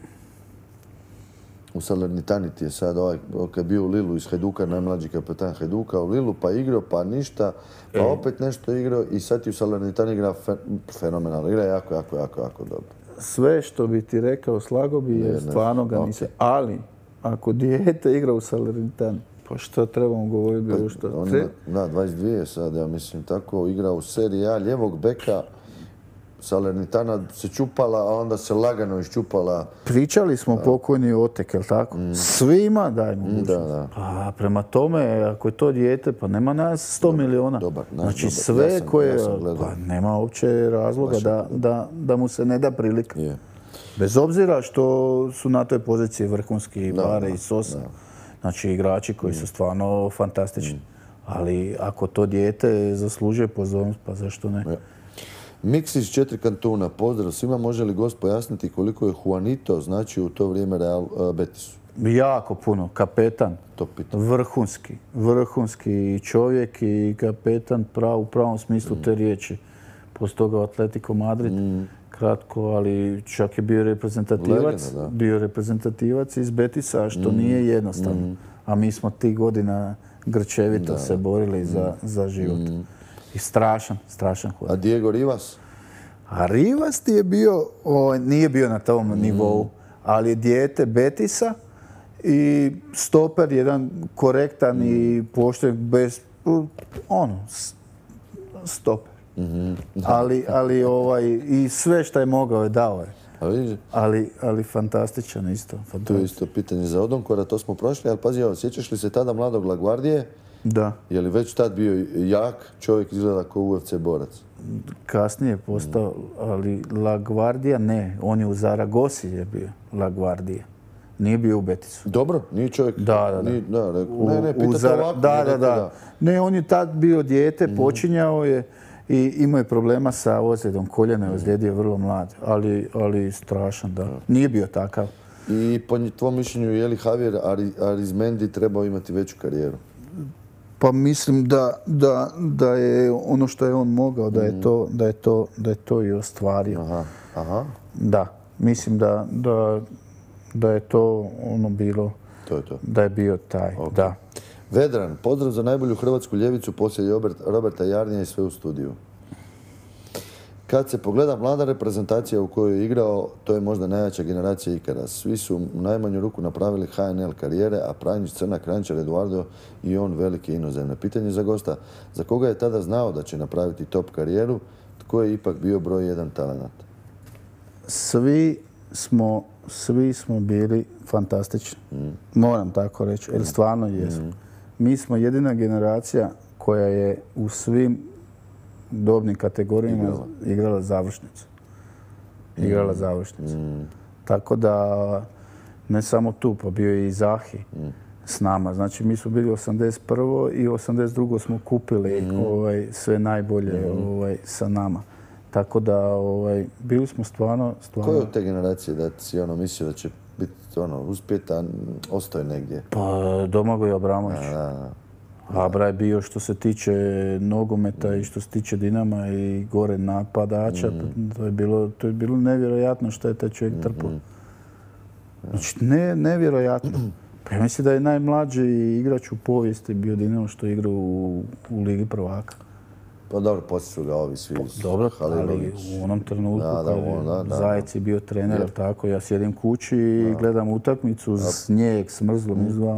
U Salernitani ti je sad kad je bio u Lilu iz Hajduka, najmlađi kapetan Hajduka, u Lilu pa igrao, pa ništa, pa opet nešto igrao i sad ti u Salernitani igra fenomenalno. Igra jako dobro. Sve što bi ti rekao slago bi je stvarno ga nisam. Ali, ako dijete igra u Salernitani, pa što trebamo govoriti bilo što? Da, 22 sad, ja mislim, tako igra u seriji A, ljevog beka, Salernitana se čupala, a onda se lagano iščupala. Pričali smo pokojni Otek, jel tako? Svima daj mogućnost. Pa prema tome, ako je to dijete, pa nema nas 100 miliona. Znači sve koje, pa nema uopće razloga da mu se ne da prilika. Bez obzira što su na toj poziciji vrhunski Bare i Sosa. Znači igrači koji su stvarno fantastični. Ali ako to dijete zaslužuje pozornost, pa zašto ne? Miks iz 4 kantuna, pozdrav svima, može li gost pojasniti koliko je Juanito znači u to vrijeme Real Betisu? Jako puno, kapetan, To pitam. vrhunski čovjek i kapetan u pravom smislu te riječi. Poslije toga u Atletico Madrid, kratko, ali čak je bio reprezentativac. Legenda, da. Bio je reprezentativac iz Betisa, što nije jednostavno. A mi smo tih godina grčevito se borili za život. I strašan A Diego Rivas? A Rivas je bio, nije bio na tom nivou, ali je dijete Betisa i stoper jedan korektan i pošten bez, stoper. Ali i sve što je mogao je dao je. Ali fantastičan isto. To je isto pitanje za Odonkora, to smo prošli, ali pazi, sjećaš li se tada mladog LaGuardije? Da. Je li već tad bio jak čovjek, izgleda kao UFC borac? Kasnije je postao, ali LaGuardia ne. On je u Zaragosi je bio LaGuardia. Nije bio u Betisu. Dobro, nije čovjek... Da. Ne, pitate ovako. Da. Ne, on je tad bio dijete, počinjao je i imao je problema sa ozljedom koljena, ozlijedio vrlo mlad, ali strašan, da. Nije bio takav. I po tvom mišljenju, je li Javier Arizmendi trebao imati veću karijeru? Pa mislim da je ono što je on mogao, da je to i ostvario. Aha. Da, mislim da je to ono bilo, to je to. Da je bio taj, okay. Da. Vedran, pozdrav za najbolju hrvatsku ljevicu poslije Roberta Jarnija i sve u studiju. Kad se pogleda mlada reprezentacija u kojoj je igrao, to je možda najjača generacija ikada. Svi su u najmanju ruku napravili HNL karijere, a Pranjić, Crnak, Kranjčar, Eduardo i on velike inozemne. Pitanje za gosta, za koga je tada znao da će napraviti top karijeru, tko je ipak bio broj 1 talenat? Svi smo bili fantastični. Moram tako reći, jer stvarno jesmo. Mi smo jedina generacija koja je u svim dobnim kategorijama igrala završnicu. Tako da, ne samo tu, pa bio je i Zahi s nama. Znači, mi smo bili 81. i 82. smo kupili sve najbolje sa nama. Tako da, bili smo stvarno... Ko je od te generacije da si mislio da će biti uspjet, a ostao je negdje? Pa, Domagoj Abramović. Abra je bio što se tiče nogometa i što se tiče Dinama i gore napadača. To je bilo nevjerojatno što je taj čovjek trpao. Znači, nevjerojatno. Pa ja mislim da je najmlađi igrač u povijesti bio Dinamo što je igrao u Ligi prvaka. Pa dobro, poslije su ga ovi svi. Dobro, ali u onom trenutku kad Zajec je bio trener, tako, ja sjedim kući i gledam utakmicu, snijeg, smrzlo, izva,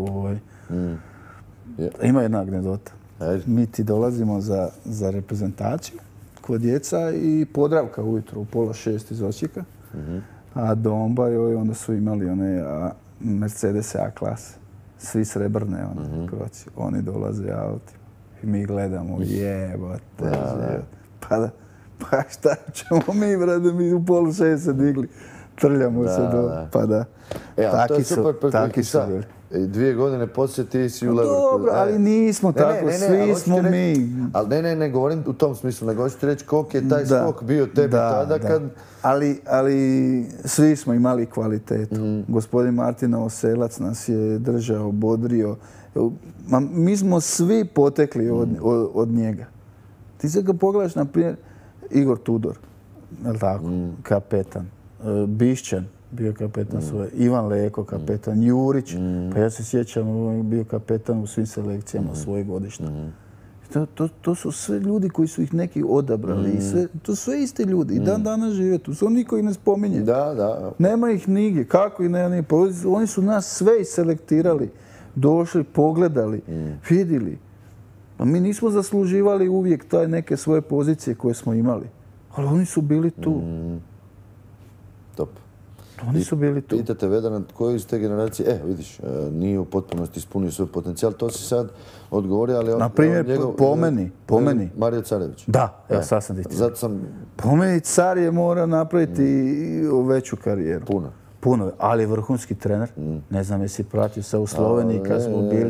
Ima jedna anegdota. Mi ti dolazimo za reprezentaciju kod djeca i Podravka ujutro u 5:30 iz Osijeka. A Domba i onda su imali one Mercedes A klase. Svi srebrne kroci. Oni dolaze autima. I mi gledamo, jebote. Pa šta ćemo mi, brate, mi u 5:30 se digli. Trljamo se pa da. Taki su bili. 2 godine poslije ti si u Leverkusen. Dobro, ali nismo tako, svi smo mi. Ali ne govorim u tom smislu, nego hoću ti reći koliko je taj skok bio tebi tada kad... Ali svi smo imali kvalitetu. Gospodin Martin Oselac nas je držao, bodrio. Mi smo svi potekli od njega. Ti se ga pogledaš, na primjer, Igor Tudor, je li tako, kapetan, Bišćan, bio kapetan svoje, Ivan Leko kapetan, Jurić, pa ja se sjećam, bio kapetan u svim selekcijama svoje godišnje. To su sve ljudi koji su ih neki odabrali. To su sve isti ljudi. I dan danas žive tu. Niko ih ne spominje. Da. Nema ih nigdje. Kako ih nema? Oni su nas sve iselektirali. Došli, pogledali, vidjeli. Pa mi nismo zasluživali uvijek taj neke svoje pozicije koje smo imali. Ali oni su bili tu. Top. Oni su bili tu. Pitate Vedrana, tko je iz te generacije, vidiš, nije u potpunosti ispunio svoj potencijal. To si sad odgovorio, ali... Na primjer, po meni. Mario Carević. Da, evo sad sam ti zato sam... Po meni Car je morao napraviti veću karijeru. Puno, ali je vrhunski trener. Ne znam jesi pratio sa u Sloveniji kad smo bili.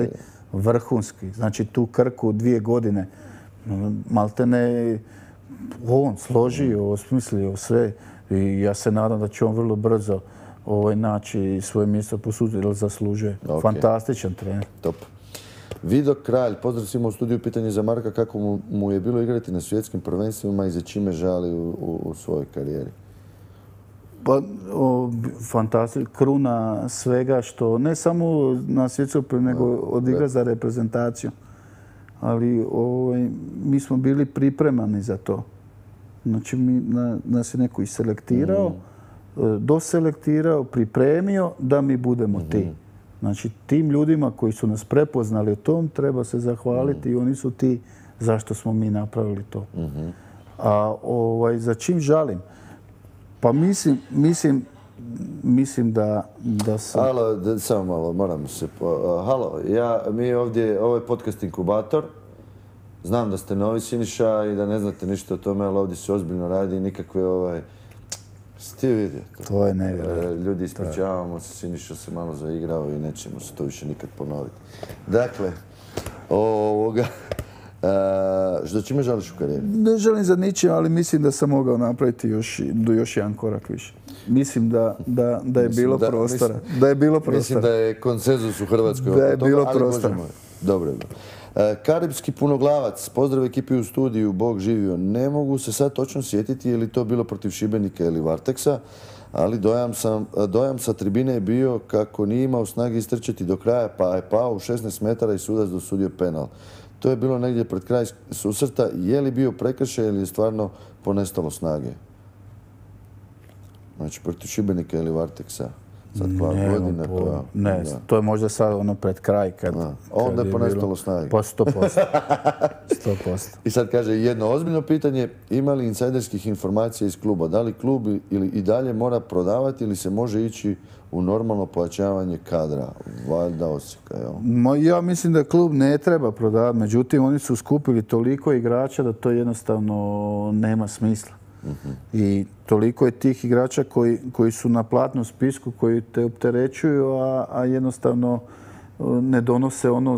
vrhunski. Znači tu Krku 2 godine, maltene on složio, osmislio sve i ja se nadam da će on vrlo brzo naći svoje mjesto po sudu jer zaslužuje. Okay. Fantastičan trener. Top. Vido Kralj, pozdrav svima u studiju, pitanje za Marka, kako mu je bilo igrati na svjetskim prvenstvima i za čime žali u svojoj karijeri? Pa, fantastično, kruna svega što ne samo na svjetskom nego odigra za reprezentaciju. Ali mi smo bili pripremani za to. Znači, nas je neko iselektirao, doselektirao, pripremio da mi budemo ti. Znači, tim ljudima koji su nas prepoznali u tom treba se zahvaliti i oni su ti zašto smo mi napravili to. A za čim žalim? Pa mislim da sam... Halo, samo malo, moram se... Halo, mi ovdje, ovo je podcast Inkubator. Znam da ste novi, Siniša, i da ne znate ništa o tome, ali ovdje se ozbiljno radi i nikakve Ti vidio. To je nevjerojatno. Ljudi, ispričavamo se, Siniša se malo zaigrao i nećemo se to više nikad ponoviti. Dakle, za čime želiš u karijeri? Ne želim za ničim, ali mislim da sam mogao napraviti još jedan korak više. Mislim da je bilo prostora. Mislim da je konsenzus u Hrvatskoj. Da je bilo prostora. Dobro je bilo. Karibski punoglavac, pozdrav ekipi u studiju, Bog živio. Ne mogu se sad točno sjetiti je li to bilo protiv Šibenika ili Varteksa, ali dojam sa tribine je bio kako nije imao snage istrčati do kraja, pa je pao u 16 metara i sudac dosudio penal. To je bilo negdje pred kraj susreta. Je li bio prekršaj ili je stvarno ponestalo snage? Znači, protiv Šibenika ili Varteksa. Ne, to je možda sad pred kraj kad onda je ponestalo snage. Pa 100%. I sad kaže jedno ozbiljno pitanje, ima li insajderskih informacija iz kluba? Da li klub ili i dalje mora prodavati ili se može ići u normalno pojačavanje kadra? Valjda Osijeka, ja mislim da klub ne treba prodavati, međutim oni su skupili toliko igrača da to jednostavno nema smisla. I toliko je tih igrača koji su na platnom spisku, koji te opterećuju, a jednostavno ne donose ono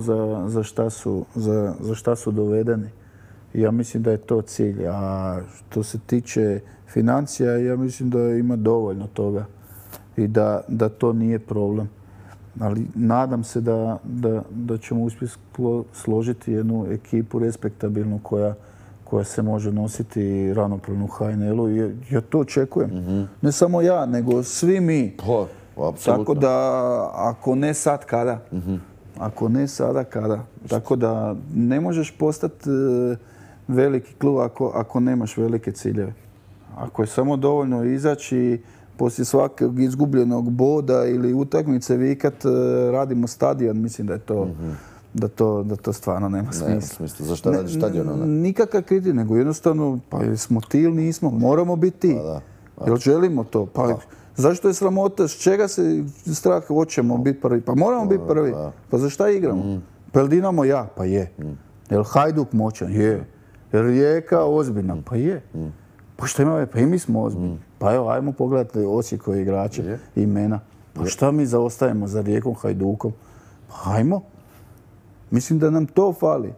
za šta su dovedeni. I ja mislim da je to cilj. A što se tiče financija, ja mislim da ima dovoljno toga i da to nije problem. Ali nadam se da ćemo uspjeti složiti jednu ekipu respektabilnu koja se može nositi ravnopravno u HNL-u i ja to očekujem. Ne samo ja, nego svi mi. Tako da, ako ne sad, kada? Ako ne sada, kada? Tako da ne možeš postati veliki klub ako nemaš velike ciljeve. Ako je samo dovoljno izaći poslije svakog izgubljenog boda ili utakmice vikat radimo stadion, mislim da je to... Da to stvarno nema smisla. Zašto radiš stadion? Nikakav kritik, nego jednostavno, pa smo ti ili nismo, moramo biti ti. Jel želimo to? Pa zašto je sramota? S čega se strah hoćemo biti prvi? Pa moramo biti prvi. Pa za šta igramo? Pa jel Dinamo ja? Pa je. Jel Hajduk moćan? Je. Jel Rijeka ozbiljna? Pa je. Pa šta imamo? Pa i mi smo ozbiljni. Pa evo, ajmo pogledati Osijekove igrače, imena. Pa šta mi zaostajemo za Rijekom, Hajdukom? Pa ajmo. Mislim da nam to fali.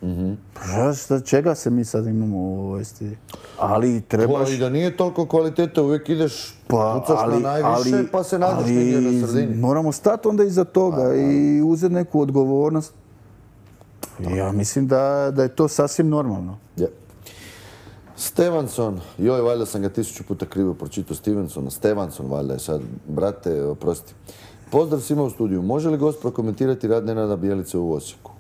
Čega se mi sad imamo uvesti? Ali trebaš... I da nije toliko kvaliteta, uvijek ideš, pucaš na najviše, pa se nadaš negdje na sredini. Moramo stati onda iza toga i uzeti neku odgovornost. Ja mislim da je to sasvim normalno. Stevenson, valjda sam ga 1000 puta krivo pročitao, Stevenson valjda je sad, brate, oprosti. Pozdrav svima u studiju. Može li gost prokomentirati rad Nenada Bjelice u Osijeku?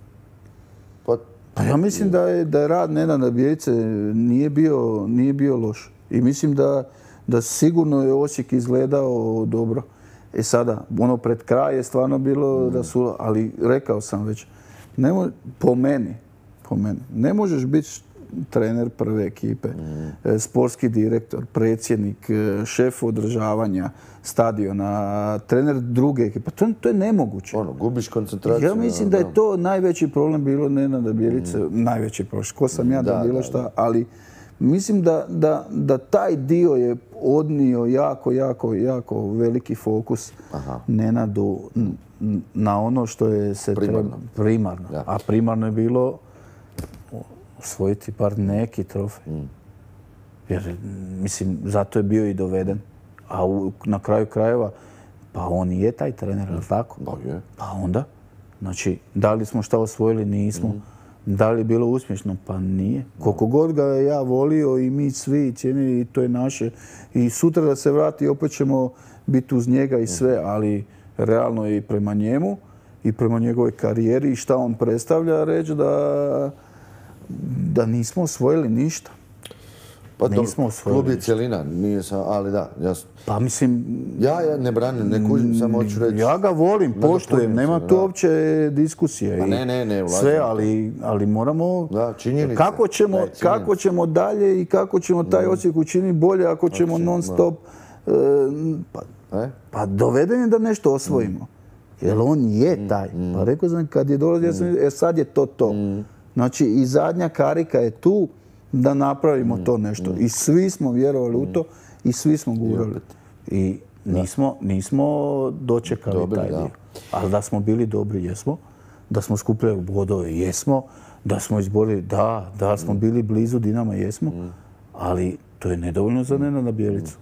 Pa ja mislim da je rad Nenada Bjelice nije bio loš. I mislim da sigurno je Osijek izgledao dobro. Sada, pred kraj je stvarno bilo da su... Ali rekao sam već, po meni, ne možeš biti trener prve ekipe, sportski direktor, predsjednik, šef održavanja stadiona, trener druge ekipe. To je nemoguće. Gubiš koncentraciju. Ja mislim da je to najveći problem bilo Nenada Bjelice. Najveći problem. Ko sam ja da bilo šta, ali mislim da taj dio je odnio jako veliki fokus Nenadu na ono što je se primarno. Ja. A primarno je bilo osvojiti bar neki trofej. Jer, mislim, zato je bio i doveden. A na kraju krajeva, pa on je taj trener, je li tako? Pa onda. Znači, da li smo šta osvojili? Nismo. Da li je bilo uspješno? Pa nije. Koliko god ga ja volio i mi svi cijenili i to je naše. I sutra da se vrati opet ćemo biti uz njega i sve, ali realno je i prema njemu i prema njegovoj karijeri i šta on predstavlja reći da nismo osvojili ništa. Pa nismo osvojili. Klub je cjelina, nije sam, ali da, jasno. Pa mislim... Ja ne branim, ne kužim, samo hoću reći... Ja ga volim, poštujem, nema tu uopće diskusije. Pa ne, sve, ali moramo... Da, činjenice. Kako ćemo dalje i kako ćemo taj Osijek učiniti bolje ako ćemo non stop... Pa doveden je da nešto osvojimo. Jer on je taj. Pa rekao sam, kad je dolazio, sad je to. Znači, i zadnja karika je tu da napravimo to nešto. I svi smo vjerovali u to i svi smo gurali. I nismo dočekali taj dio. Ali da smo bili dobri, jesmo. Da smo skupljali bodove, jesmo. Da smo izborili, da smo bili blizu Dinama, jesmo. Ali to je nedovoljno za Nenada Bjelicu.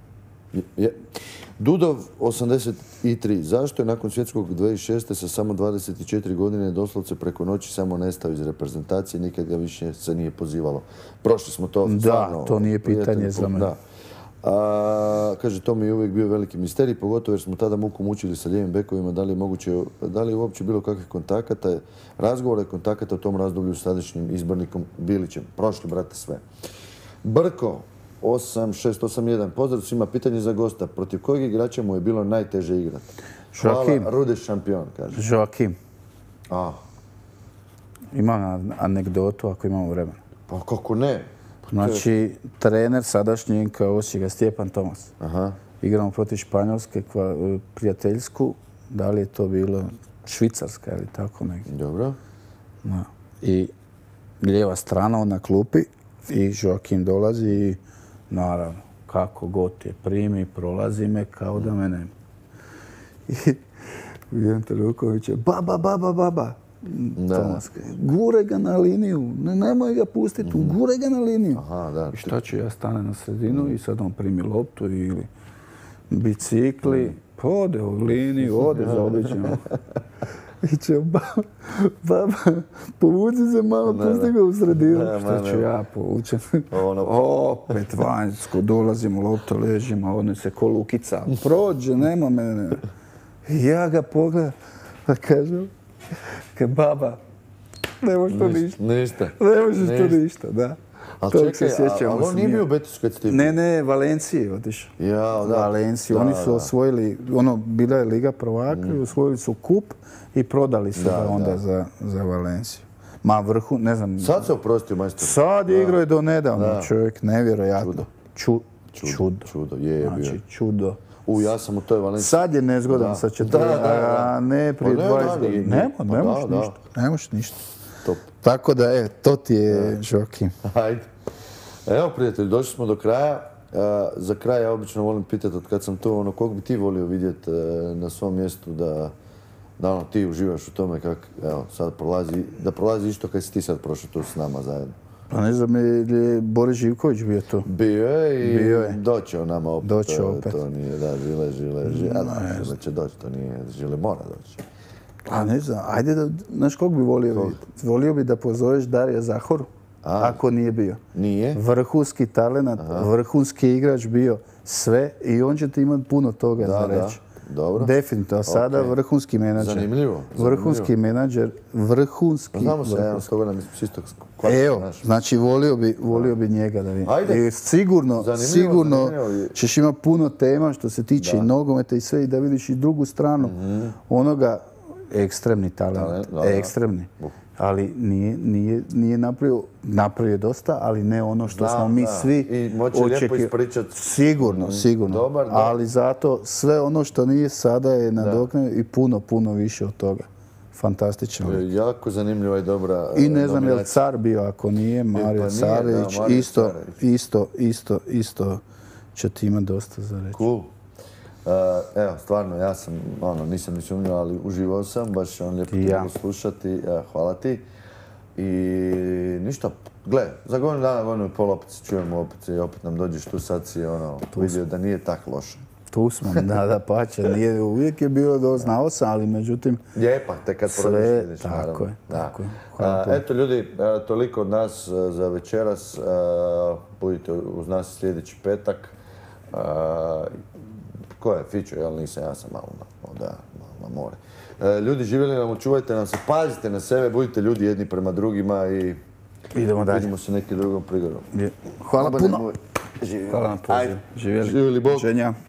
Dudov, 83. Zašto je nakon svjetskog 2006. sa samo 24 godine doslovce preko noći samo nestao iz reprezentacije, nikad ga više se nije pozivalo? Prošli smo to stvarno. Da, to nije pitanje za mene. Kaže, to mi je uvijek bio veliki misterij, pogotovo jer smo tada muku mučili sa lijevim bekovima, da li je uopće bilo kakvih kontakata, razgovora i kontakata u tom razdoblju s tadašnjim izbornikom Bilićem. Prošli, brate, sve. Brko, 8681. Pozdrav svima. Pitanje za gosta. Protiv kojeg igrača mu je bilo najteže igrati? Hvala, Rudeš šampion, kaže. Joakim. Imam anegdotu ako imamo vremena. Pa kako ne? Znači, trener sadašnji NK Osijeka, Stjepan Tomas. Igramo protiv Španjolske, prijateljsku. Da li je to bilo Švicarska ili tako negdje. Dobro. I lijeva strana na klupi i Joakim dolazi i naravno, kako god je primi, prolazi me kao da me nema. I vidim Lukovića, baba. Tomas, gure ga na liniju, nemoj ga pustiti, gure ga na liniju. I šta ću, ja stane na sredinu i sad on primi loptu ili bicikli, pa ode u liniju, ode zaobiđeno. I će, baba, povuci se malo, pusti ga u sredinu. Šta ću ja povučem? Opet vanjsko, dolazimo, lopta ležimo, on se ko lukica. Prođe, nema mene. I ja ga pogledam, pa kažem, baba, ne možeš to ništa. Ne možeš to ništa, da. Ali čekaj, ali on nije bio u Betisu kad ste... Ne, Valenciji je otišao. Valenciji. Oni su osvojili, bila je Liga prvaka i osvojili su kup i prodali su ga onda za Valenciju. Ma vrhu, ne znam... Sad se oprostio majstor. Sad je igrao do nedavno, čovjek, nevjerojatno. Čudo, je bio. Znači, čudo. Ja sam u toj Valenciji. Sad je nezgodan sa 40, a ne prije 20 godina. Ne možeš ništa. Tako da, to ti je Joakim. Hajde. Evo, prijatelji, došli smo do kraja. Za kraj ja obično volim pitati od kad sam tu, kog bi ti volio vidjeti na svom mjestu da ti uživaš u tome kako, evo, sad prolazi isto kad si ti sad prošao tu s nama zajedno. Pa ne znam, je Boris Živković bio tu? Bio je i doće on nama opet. Doće opet. To nije, da, Žile, Žile će doći, to nije, Žile mora doći. A ne znam, ajde da, znaš kog bi volio vidjeti? Volio bi da pozoveš Darija Zahoru, ako nije bio. Nije? Vrhunski talenat, vrhunski igrač bio, sve i on će ti imati puno toga za reći. Dobro. Definitivno, a sada vrhunski menadžer. Zanimljivo. Vrhunski menadžer, vrhunski. Znamo se, jedan s toga nam s istog Evo, znači volio bi njega da vidim. Ajde. Sigurno ćeš imati puno tema što se tiče i nogometa i sve i da vidiš i drugu stranu onoga ekstremni talent, ekstremni. Ali nije napravio dosta, ali ne ono što smo mi svi očekivali. Sigurno. Ali zato sve ono što nije sada je nadoknadno i puno više od toga. fantastičan lik. Jako zanimljiva i dobra I ne znam je li nominacija. car bio, ako nije, Mario nije, Carević, da, Mario Carević. isto će ti imati dosta za reći. Cool. Evo, stvarno, ja sam, nisam ni sumnjao, ali uživao sam, baš lijepo te mogu slušati, hvala ti. I ništa, gle, za godinu dana, godinu i pol opet se čujemo, opet nam dođeš tu, sad si vidio da nije tak loše. Tu smo, da, pače, uvijek je bilo, znao sam, ali međutim... Lijepa, te kad prođeš, tako je. Eto ljudi, toliko od nas za večeras, budite uz nas sljedeći petak. Ko je Fićo, jel nisam, ja sam malo na more. Ljudi, živjeli nam, čuvajte nam se, pazite na sebe, budite ljudi jedni prema drugima i idemo dalje. Vidimo se nekim drugom prigodom. Hvala puno. Hvala na pozivu. Živjeli Bog.